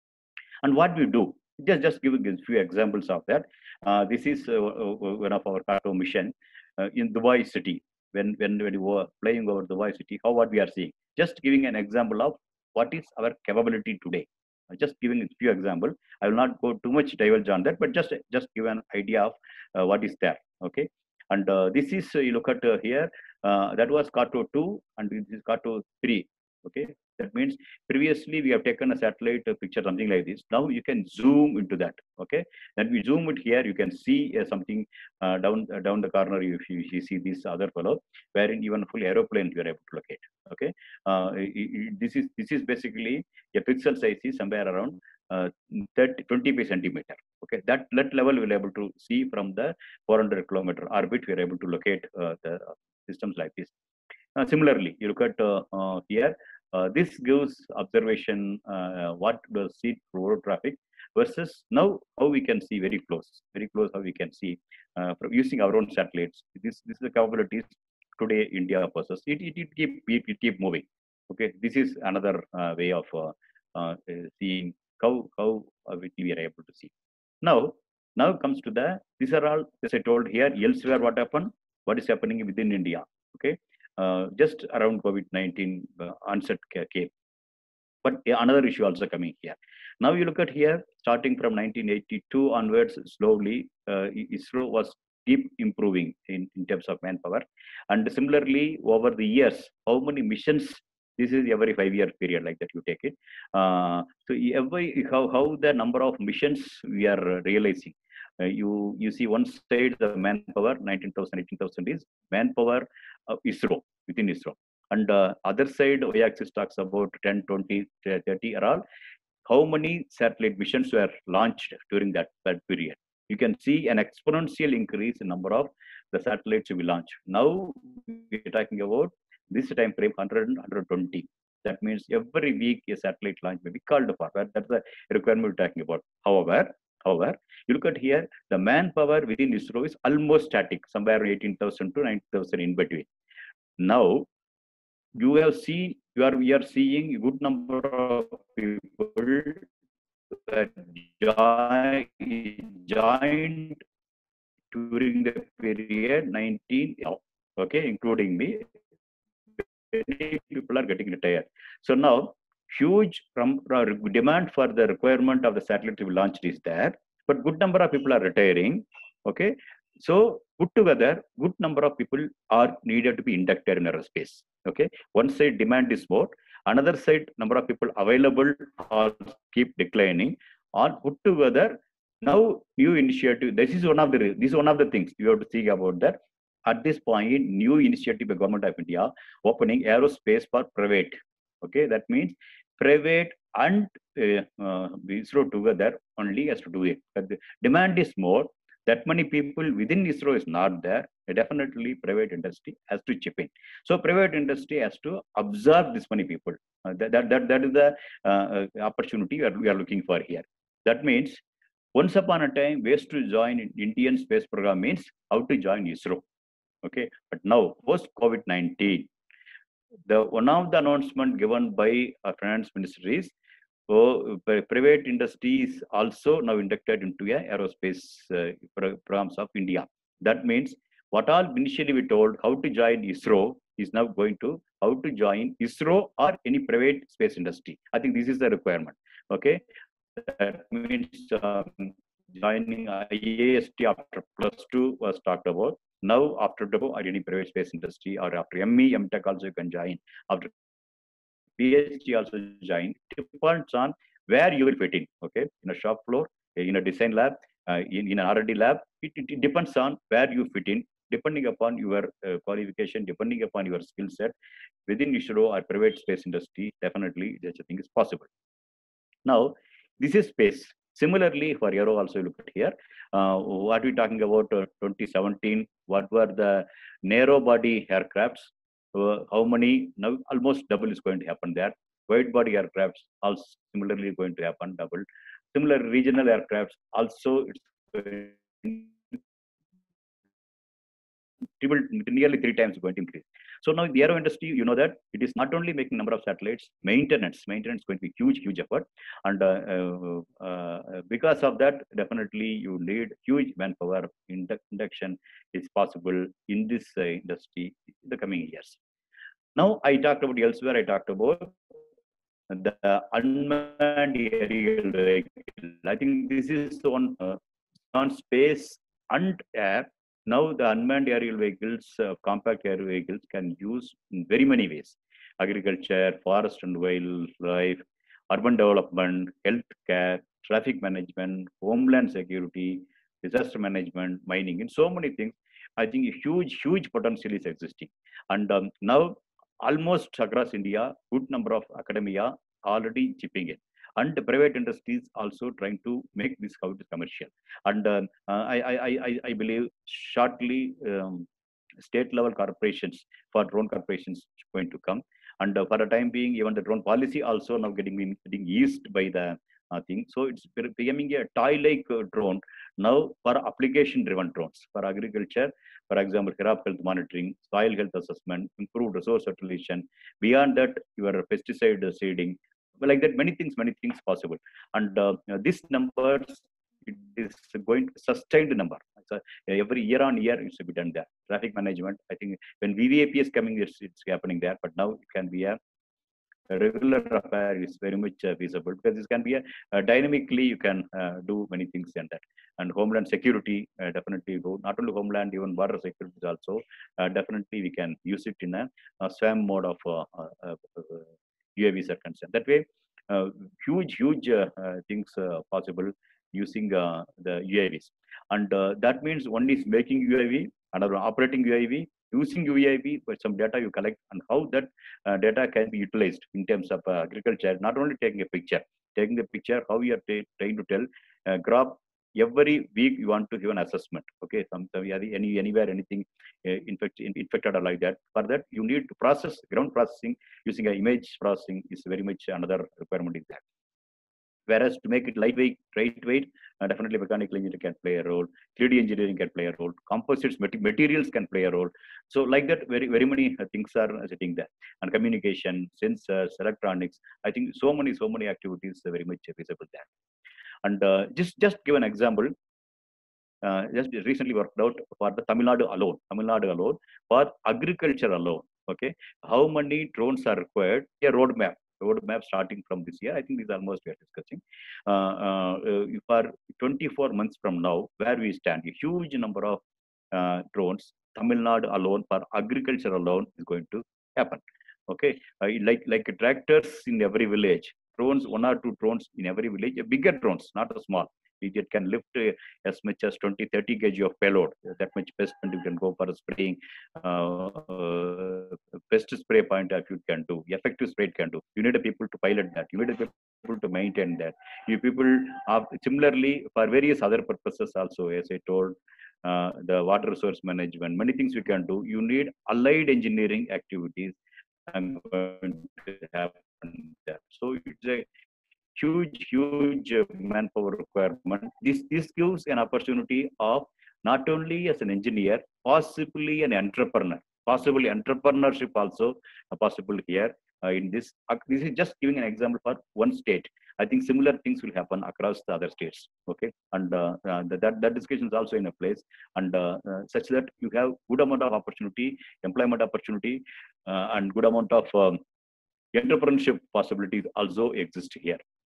And what we do, just just giving a few examples of that. Uh, this is uh, one of our cargo mission uh, in Dubai city. When, when, when we were flying over Dubai city, how what we are seeing. Just giving an example of what is our capability today. Just giving a few examples. I will not go too much diverge on that, but just, just give an idea of uh, what is there. Okay. And uh, this is, uh, you look at uh, here, uh, that was CATO two and this is CATO three. Okay. That means previously we have taken a satellite picture, something like this. Now you can zoom into that. Okay. Then we zoom it here, you can see uh, something uh, down uh, down the corner. If you, you see this other fellow, wherein even full aeroplane you are able to locate. Okay. Uh, it, it, this is this is basically a pixel size is somewhere around uh, thirty, twenty by centimeter. Okay. That that level we'll be able to see from the four hundred kilometer orbit. We are able to locate uh, the systems like this. Uh, similarly, you look at uh, uh, here. Uh, this gives observation uh, what does see through road traffic versus now how we can see very close, very close how we can see uh, from using our own satellites. This this is the capabilities today India possesses. It it, it keep it keep moving. Okay, this is another uh, way of uh, uh, seeing how how uh, we are able to see. Now now comes to the these are all as I told here elsewhere what happened, what is happening within India. Okay. Uh, just around COVID nineteen uh, onset came. But another issue also coming here. Now you look at here, starting from nineteen eighty-two onwards, slowly, uh, ISRO was keep improving in, in terms of manpower. And similarly, over the years, how many missions, this is every five-year period like that you take it. Uh, so every, how, how the number of missions we are realizing. Uh, you, you see one side, the manpower, nineteen thousand, eighteen thousand is manpower of ISRO, within ISRO. And uh, other side, Y-axis talks about ten, twenty, thirty are all. How many satellite missions were launched during that, that period? You can see an exponential increase in number of the satellites we launched. Now we're talking about this time frame one hundred, one hundred twenty. That means every week a satellite launch may be called for. That's the requirement we're talking about. However, However, you look at here, the manpower within ISRO is almost static, somewhere eighteen thousand to nineteen thousand in between. Now, you have seen, you are, we are seeing a good number of people that joined during the period nineteen, okay, including me. Many people are getting retired. So now, huge demand for the requirement of the satellite to be launched is there, but good number of people are retiring. Okay, so put together, good number of people are needed to be inducted in aerospace. Okay, one side demand is more, another side number of people available or keep declining. All put together, now new initiative. This is one of the this is one of the things you have to think about that. At this point, new initiative by Government of India opening aerospace for private. Okay, that means private and uh, uh, ISRO together only has to do it. But the demand is more. that many people within ISRO is not there. Definitely private industry has to chip in. So private industry has to absorb this many people. Uh, that, that, that, that is the uh, opportunity we are, we are looking for here. That means once upon a time, ways to join Indian space program means how to join ISRO. Okay, but now post COVID nineteen, the one of the announcement given by our finance ministry is, so private industry is also now inducted into a aerospace uh, programs of India. That means what all initially we told how to join ISRO is now going to how to join ISRO or any private space industry. I think this is the requirement. Okay, that means um, joining I A S T after plus two was talked about. Now after double or any private space industry, or after M E, M Tech also you can join. After PhD also join. Depends on where you will fit in. Okay, in a shop floor, in a design lab, uh, in, in an R and D lab. It, it, it depends on where you fit in, depending upon your uh, qualification, depending upon your skill set. Within ISRO or private space industry, definitely such a thing is possible. Now, this is space. Similarly, for Aero also look at here. Uh, what we talking about uh, twenty seventeen, what were the narrow body aircrafts? Uh, how many? Now almost double is going to happen there. Wide body aircrafts also similarly going to happen double. Similar regional aircrafts also it's going triple, nearly three times going to increase. So now the aero industry, you know that it is not only making number of satellites, maintenance, maintenance is going to be huge, huge effort. And uh, uh, uh, because of that, definitely you need huge manpower. Induction is possible in this uh, industry in the coming years. Now I talked about elsewhere, I talked about the unmanned aerial vehicle. I think this is one uh, on space and air. Now the unmanned aerial vehicles, uh, compact air vehicles can use in very many ways. Agriculture, forest and wildlife, urban development, healthcare, traffic management, homeland security, disaster management, mining, and so many things. I think a huge, huge potential is existing. And um, now almost across India, good number of academia already chipping in. And the private industries also trying to make this commercial. And uh, I, I, I, I believe shortly um, state level corporations for drone corporations going to come. And uh, for a time being, even the drone policy also now getting, getting eased by the uh, thing. So it's becoming a toy-like uh, drone now for application-driven drones for agriculture. For example, crop health monitoring, soil health assessment, improved resource utilization. Beyond that, your pesticide seeding. Like that, many things, many things possible. And uh, these numbers, it is going to sustained number. So every year on year, it's to be done there. Traffic management, I think when V V I P is coming, it's, it's happening there. But now it can be a, a regular affair is very much uh, feasible because this can be a, uh, dynamically you can uh, do many things in that. And homeland security, uh, definitely go, not only homeland, even border security also, uh, definitely we can use it in a, a SWAM mode of uh, uh, uh, U A Vs are concerned. That way, uh, huge, huge uh, uh, things uh, possible using uh, the U A Vs. And uh, that means one is making U A V, another operating U A V, using U A V for some data you collect, and how that uh, data can be utilized in terms of uh, agriculture. Not only taking a picture, taking the picture, how you are trying to tell, uh, graph, every week you want to give an assessment. Okay, some, some any anywhere anything uh, infected, infected or like that. For that, you need to process ground processing using a image processing is very much another requirement in that. Whereas to make it lightweight, lightweight, uh, definitely mechanical engineering can play a role. three D engineering can play a role. Composites, materials can play a role. So like that, very very many uh, things are sitting there. And communication, sensors, electronics. I think so many so many activities are very much visible there. And uh, just just give an example. Uh, just recently worked out for the Tamil Nadu alone. Tamil Nadu alone for agriculture alone. Okay, how many drones are required? A roadmap. Roadmap starting from this year. I think these are almost we are discussing. Uh, uh, for twenty-four months from now, where we stand, a huge number of uh, drones. Tamil Nadu alone for agriculture alone is going to happen. Okay, uh, like like tractors in every village. Drones, one or two drones in every village, bigger drones, not a small, It can lift uh, as much as twenty, thirty kilograms of payload. That much pest you can go for spraying. Uh, uh, pest spray point of view it can do. Effective spray it can do. You need a people to pilot that. You need a people to maintain that. You people are similarly for various other purposes also, as I told. Uh, the water resource management, many things you can do. You need allied engineering activities and going to happen there. So it's a huge, huge uh, manpower requirement. This this gives an opportunity of not only as an engineer, possibly an entrepreneur, possibly entrepreneurship also uh, possible here. Uh, in this, uh, this is just giving an example for one state. I think similar things will happen across the other states. Okay, and uh, uh, that that discussion is also in a place, and uh, uh, such that you have good amount of opportunity, employment opportunity, uh, and good amount of um, entrepreneurship possibilities also exist here.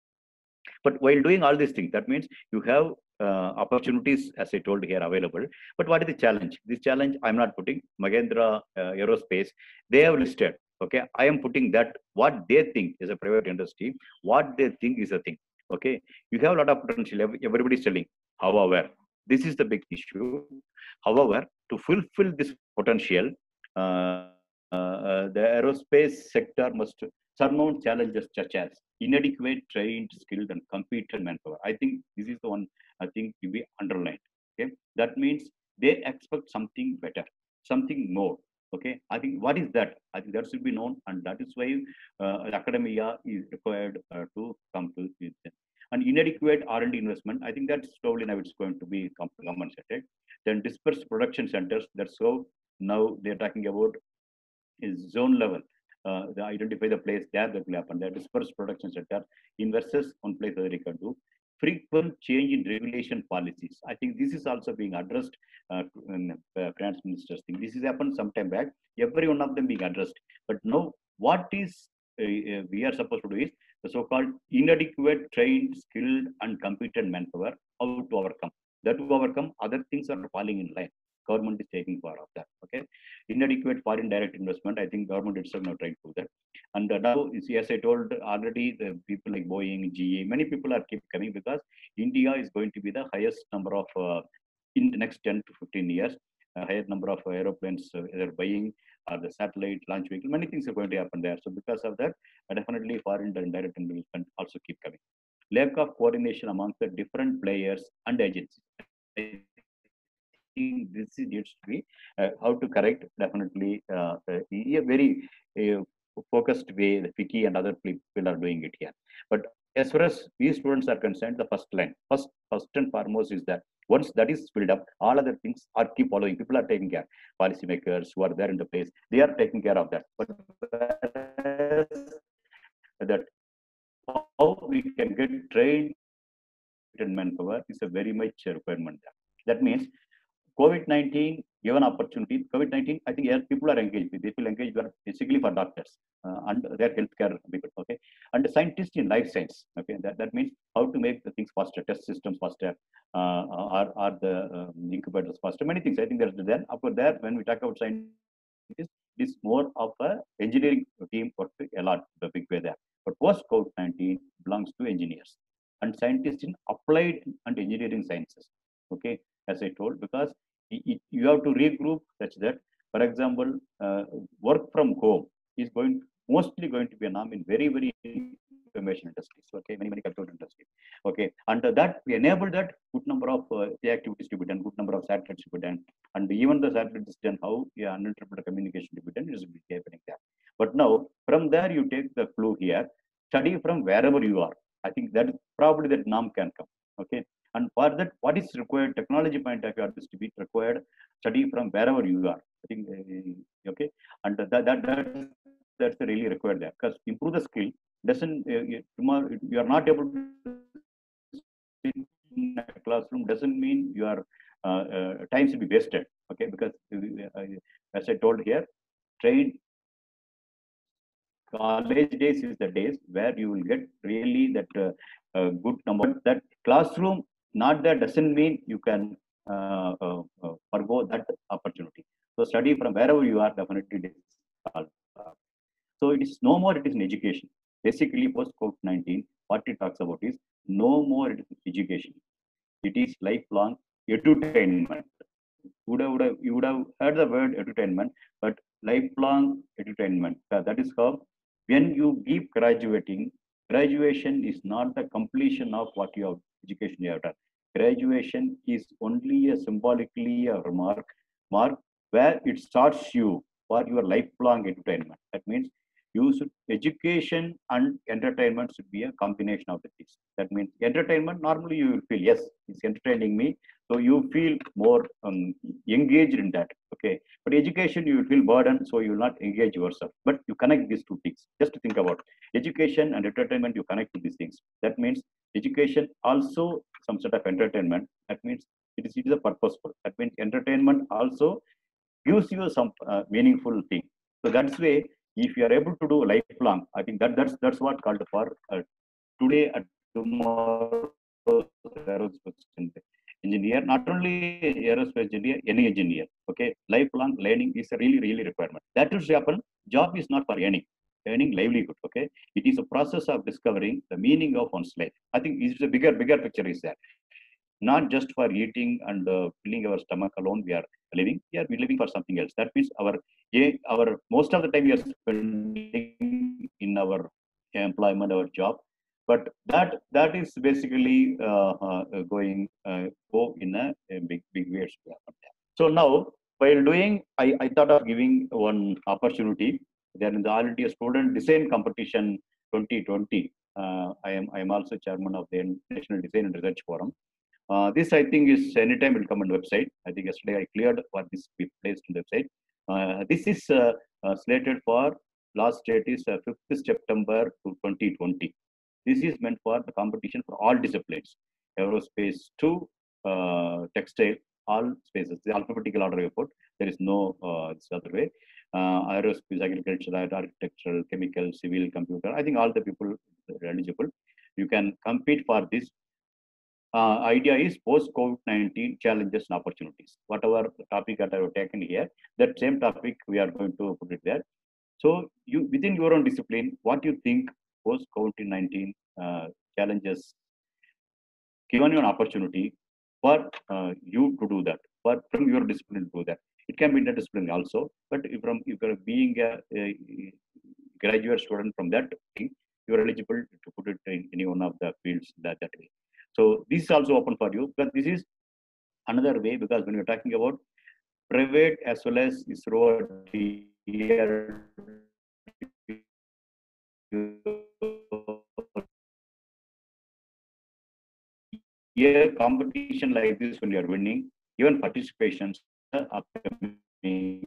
But while doing all these things, that means you have uh, opportunities, as I told here, available. But what is the challenge? This challenge I'm not putting. Mahindra uh, Aerospace, they have listed. Okay, I am putting that what they think is a private industry, what they think is a thing. Okay, you have a lot of potential. Everybody is selling. However, this is the big issue. However, to fulfill this potential, uh, uh, the aerospace sector must surmount challenges such as inadequate, trained, skilled, and competent manpower. I think this is the one I think to be underlined. Okay, that means they expect something better, something more. Okay, I think what is that? I think that should be known, and that is why uh, academia is required uh, to come to this. And inadequate R and D investment, I think that slowly now it's going to be compensated. Then dispersed production centers. That's how now they're talking about is zone level. Uh, they identify the place there that will happen. There dispersed production sector in versus one place that they can do. Frequent change in regulation policies. I think this is also being addressed uh, in uh, finance minister's thing. This has happened some time back. Every one of them being addressed. But now, what is uh, uh, we are supposed to do is the so-called inadequate, trained, skilled, and competent manpower. How to overcome? That to overcome, other things are falling in line. Government is taking care of that. Okay, inadequate foreign direct investment. I think government itself now trying to do that. And uh, now, see, as I told already, the people like Boeing, G E, many people are keep coming because India is going to be the highest number of uh, in the next ten to fifteen years, a higher number of aeroplanes uh, they're buying or the satellite launch vehicle. Many things are going to happen there. So because of that, uh, definitely foreign and direct investment also keep coming. Lack of coordination amongst the different players and agencies. This needs to be uh, how to correct definitely uh, uh, a very uh, focused way the F I C I and other people are doing it here. But as far as these students are concerned, the first line, first, first and foremost is that once that is filled up, all other things are keep following. People are taking care. Policymakers who are there in the place, they are taking care of that. But that how we can get trained manpower is a very much requirement there. That means COVID nineteen given opportunity. COVID nineteen, I think yes, people are engaged. They feel engaged basically for doctors uh, and their healthcare people. Okay, and the scientists in life science. Okay, that, that means how to make the things faster, test systems faster, uh, or, or the uh, incubators faster. Many things. I think there's then after that when we talk about scientists, it is more of a engineering team work a lot the big way there. But post COVID nineteen belongs to engineers and scientists in applied and engineering sciences. Okay, as I told, because it, you have to regroup such that, for example, uh, work from home is going mostly going to be a norm in very, very information industries. Okay, many, many computer industries. Okay, and that we enable that good number of uh, activities to be done, good number of satellites to be done, and even the satellites done how yeah, uninterrupted communication to be done is happening there. But now from there you take the clue here, study from wherever you are. I think that probably that norm can come. Okay. And for that, what is required, technology point of view is to be required, study from wherever you are. I think, uh, okay, and that, that, that that's really required there because improve the skill doesn't, uh, you, tomorrow you are not able to sit in a classroom doesn't mean your uh, uh, time should be wasted. Okay, because uh, as I told here, trained college days is the days where you will get really that uh, uh, good number. That classroom not that doesn't mean you can uh, uh, uh, forgo that opportunity. So study from wherever you are definitely. Uh, so it is no more. It is in education. Basically, post COVID nineteen, what it talks about is no more it is education. It is lifelong edutainment. You would have, would have, you would have heard the word edutainment, but lifelong edutainment. Uh, That is how when you keep graduating, graduation is not the completion of what you have education you have done. Graduation is only a symbolically a remark mark where it starts you for your lifelong entertainment. That means you should education and entertainment should be a combination of the things. That means entertainment normally you will feel yes, it's entertaining me, so you feel more um, engaged in that. Okay, but education you will feel burdened, so you will not engage yourself. But you connect these two things. Just to think about education and entertainment, you connect to these things. That means education also some sort of entertainment. That means it is, it is a purposeful. That means entertainment also gives you some uh, meaningful thing. So that's way, if you are able to do lifelong, I think that that's that's what called for uh, today and tomorrow aerospace engineer, not only aerospace engineer, any engineer. Okay, lifelong learning is a really really requirement. That should happen. Job is not for earning, earning livelihood. Okay, it is a process of discovering the meaning of one's life. I think it's a bigger bigger picture is there. Not just for eating and uh, filling our stomach alone we are living. We are living for something else. That means our our most of the time we are spending in our employment, our job, but that that is basically uh, uh, going uh, go in a, a big big ways. So now while doing, I, I thought of giving one opportunity. There is already a student design competition twenty twenty. Uh, I am I am also chairman of the National Design and Research Forum. Uh, this I think is anytime will come on the website. I think yesterday I cleared for this to be placed on the website. Uh, this is uh, uh, slated for last date is uh, fifth September to twenty twenty. This is meant for the competition for all disciplines, aerospace to uh, textile, all spaces. The alphabetical order I put. There is no uh, this other way. Uh, aerospace, agriculture, architectural, chemical, civil, computer. I think all the people are eligible. You can compete for this. Uh, idea is post-COVID nineteen challenges and opportunities. Whatever topic that I have taken here, that same topic we are going to put it there. So you within your own discipline, what you think post-COVID nineteen uh, challenges given you an opportunity for uh, you to do that, for from your discipline to do that. It can be interdisciplinary also, but if from if you're being a, a graduate student from that thing, you are eligible to put it in any one of the fields that, that way. So this is also open for you, but this is another way, because when you're talking about private as well as ISRO here, here competition like this, when you're winning, even participations are upcoming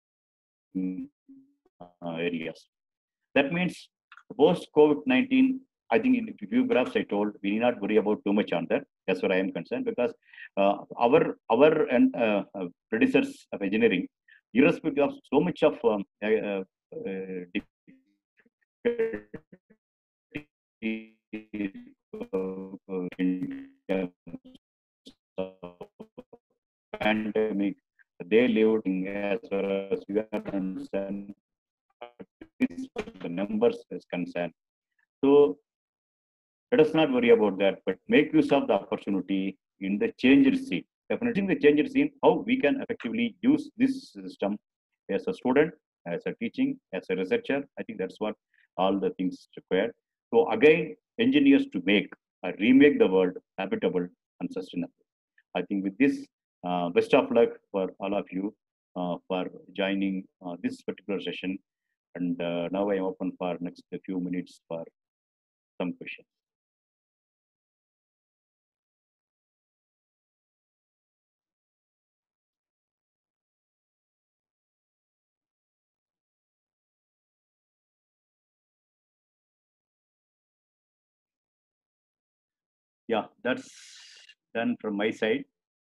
uh, areas. That means post-COVID nineteen, I think in the few graphs I told, we need not worry about too much on that. That's where I am concerned, because uh, our our and uh, uh, predecessors of engineering, irrespective of so much of um, uh, uh, pandemic, they lived in as far as we are concerned, the numbers is concerned. So let us not worry about that, but make use of the opportunity in the changed scene. Definitely in the changed scene, how we can effectively use this system as a student, as a teaching, as a researcher. I think that's what all the things required. So again, engineers to make, uh, remake the world habitable and sustainable. I think with this, uh, best of luck for all of you uh, for joining uh, this particular session. And uh, now I am open for next few minutes for some questions. Yeah, that's done from my side.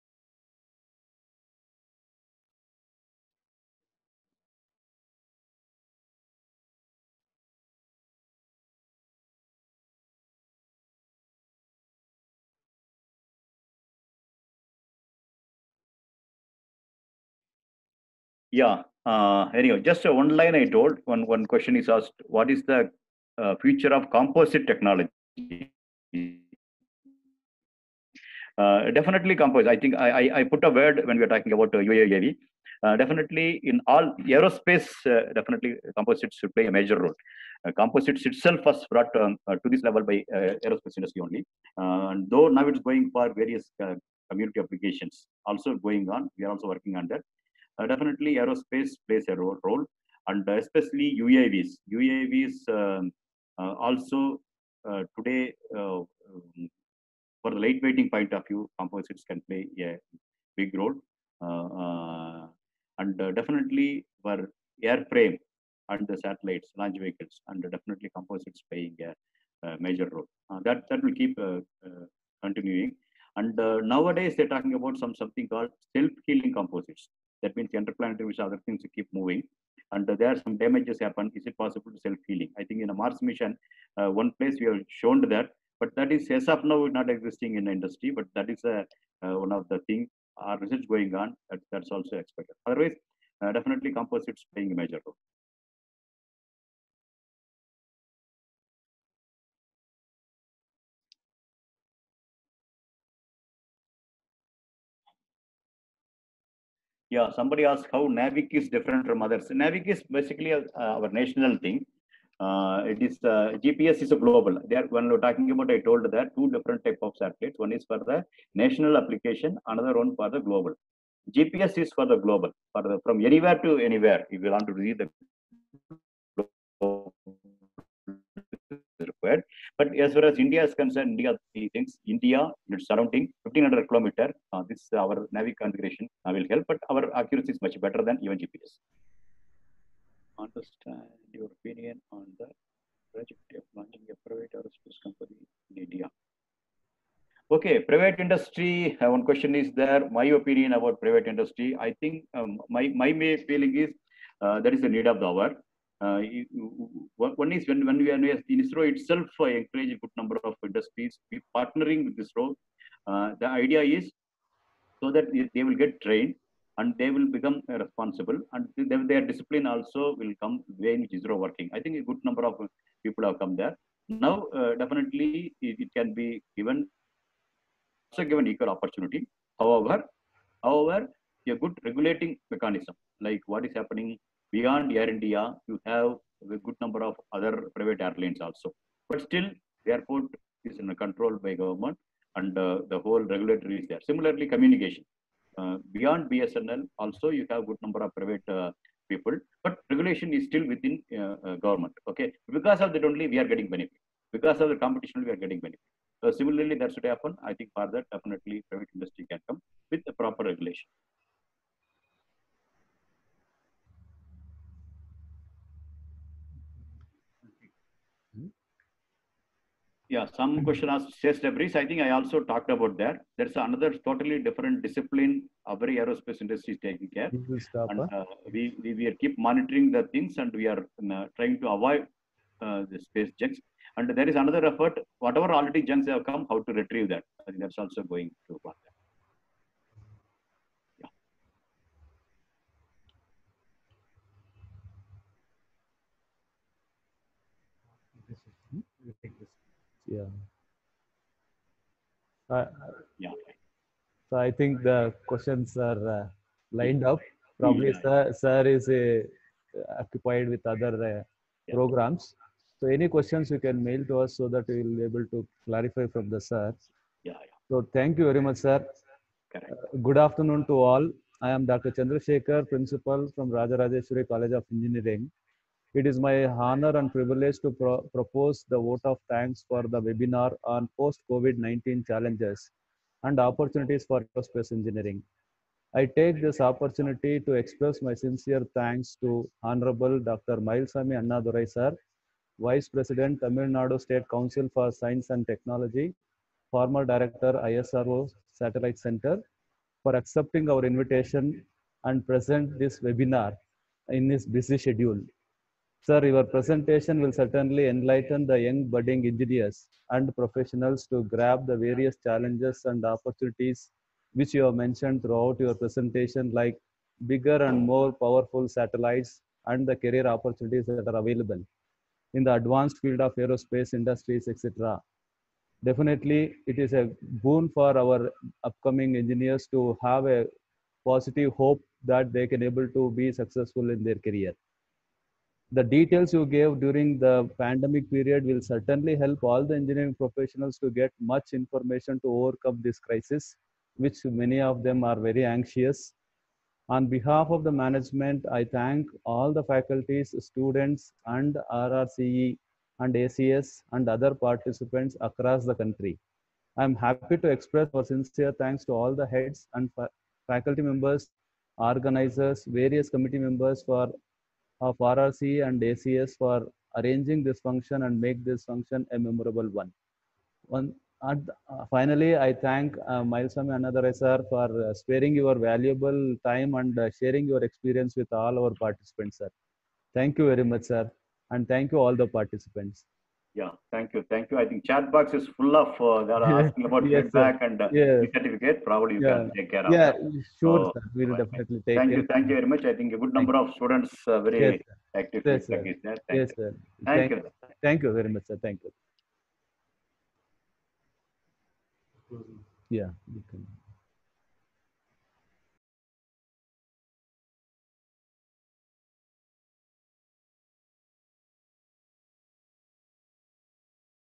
Yeah. Uh, anyway, just uh, one line I told. One one question is asked: what is the uh, future of composite technology? Uh, definitely composite. I think I, I, I put a word when we are talking about uh, U A V. Uh, definitely in all aerospace, uh, definitely composites should play a major role. Uh, composites itself was brought um, uh, to this level by uh, aerospace industry only. Uh, and though now it's going for various uh, community applications also going on, we are also working on that. Uh, definitely aerospace plays a role, role and especially U A Vs. U A Vs um, uh, also uh, today, uh, um, for the lightweighting point of view, composites can play a big role. Uh, uh, and uh, definitely for airframe and the satellites, launch vehicles, and definitely composites playing a, a major role. Uh, that that will keep uh, uh, continuing. And uh, nowadays they're talking about some something called self-healing composites. That means interplanetary, which other things to keep moving. And uh, there are some damages happen. Is it possible to self-healing? I think in a Mars mission, uh, one place we have shown that, but that is as of now not existing in the industry. But that is a, uh, one of the things our research going on. That, that's also expected. Otherwise, uh, definitely composites playing a major role. Yeah, somebody asked how NAVIC is different from others. NAVIC is basically a, uh, our national thing. Uh, it is uh, G P S is a global. There, when we're talking about, I told that two different type of satellites. One is for the national application, another one for the global. G P S is for the global, for the from anywhere to anywhere. If you want to read the required. But as far as India is concerned, India thinks India, its surrounding fifteen hundred kilometer. Uh, this our NAVIC configuration uh, will help, but our accuracy is much better than even G P S. Understand your opinion on the project of launching a private aerospace company in India. Okay, private industry. Uh, one question is there. My opinion about private industry. I think um, my my main feeling is uh, that is the need of the hour. Uh, one is when when we are in ISRO itself, I encourage a good number of industries be partnering with ISRO. Uh, the idea is so that they will get trained and they will become responsible, and their discipline also will come way in which ISRO working. I think a good number of people have come there. Now, uh, definitely it, it can be given. Also given equal opportunity. However, however, a good regulating mechanism, like what is happening beyond Air India, you have a good number of other private airlines also. But still, the airport is in control by government, and uh, the whole regulatory is there. Similarly, communication. Uh, beyond B S N L, also you have good number of private uh, people, but regulation is still within uh, uh, government. Okay, because of that only we are getting benefit. Because of the competition, we are getting benefit. So similarly, that should happen. I think for that, definitely private industry can come with the proper regulation. Yeah, some question asked space debris. I think I also talked about that. There's another totally different discipline every aerospace industry is taking care. Stop, and huh? uh, we, we we keep monitoring the things, and we are uh, trying to avoid uh, the space junks. And there is another effort. Whatever already junks have come, how to retrieve that. I think that's also going to plan that. Yeah. Uh, Yeah. so I think the questions are uh, lined up. Probably Yeah. sir, sir is uh, occupied with other uh, Yeah. programs. So any questions you can mail to us so that we will be able to clarify from the sir. Yeah. Yeah. So thank you very much, sir. Correct. Uh, good afternoon to all. I am Doctor Chandrasekhar, Principal from Rajarajeshwari College of Engineering. It is my honor and privilege to pro propose the vote of thanks for the webinar on post-COVID nineteen challenges and opportunities for aerospace engineering. I take this opportunity to express my sincere thanks to Honorable Doctor Mailsamy Annadurai sir, Vice President, Tamil Nadu State Council for Science and Technology, former Director, I S R O Satellite Center, for accepting our invitation and present this webinar in his busy schedule. Sir, your presentation will certainly enlighten the young budding engineers and professionals to grab the various challenges and opportunities which you have mentioned throughout your presentation, like bigger and more powerful satellites and the career opportunities that are available in the advanced field of aerospace industries, et cetera. Definitely, it is a boon for our upcoming engineers to have a positive hope that they can able to be successful in their career. The details you gave during the pandemic period will certainly help all the engineering professionals to get much information to overcome this crisis, which many of them are very anxious. On behalf of the management, I thank all the faculties, students, and R R C E and A C S and other participants across the country. I'm happy to express our sincere thanks to all the heads and fa faculty members, organizers, various committee members for of R R C and A C S for arranging this function and make this function a memorable one. One and uh, finally, I thank uh, Mileswamy Annadure sir for uh, sparing your valuable time and uh, sharing your experience with all our participants, sir. Thank you very much, sir, and thank you all the participants. Yeah, thank you, thank you. I think chat box is full of. Uh, they are asking about Yes, feedback sir. and uh, Yes. certificate. Probably you Yeah. can take care of Yeah, that. sure, So, sir. We'll right. definitely take Thank it. you, thank you very much. I think a good number of students uh, very Yes, sir. active Yes, feedback sir. is there. Thank Yes, you. sir. Thank Thank, you. thank you very much, sir. Thank you. Yeah. You can.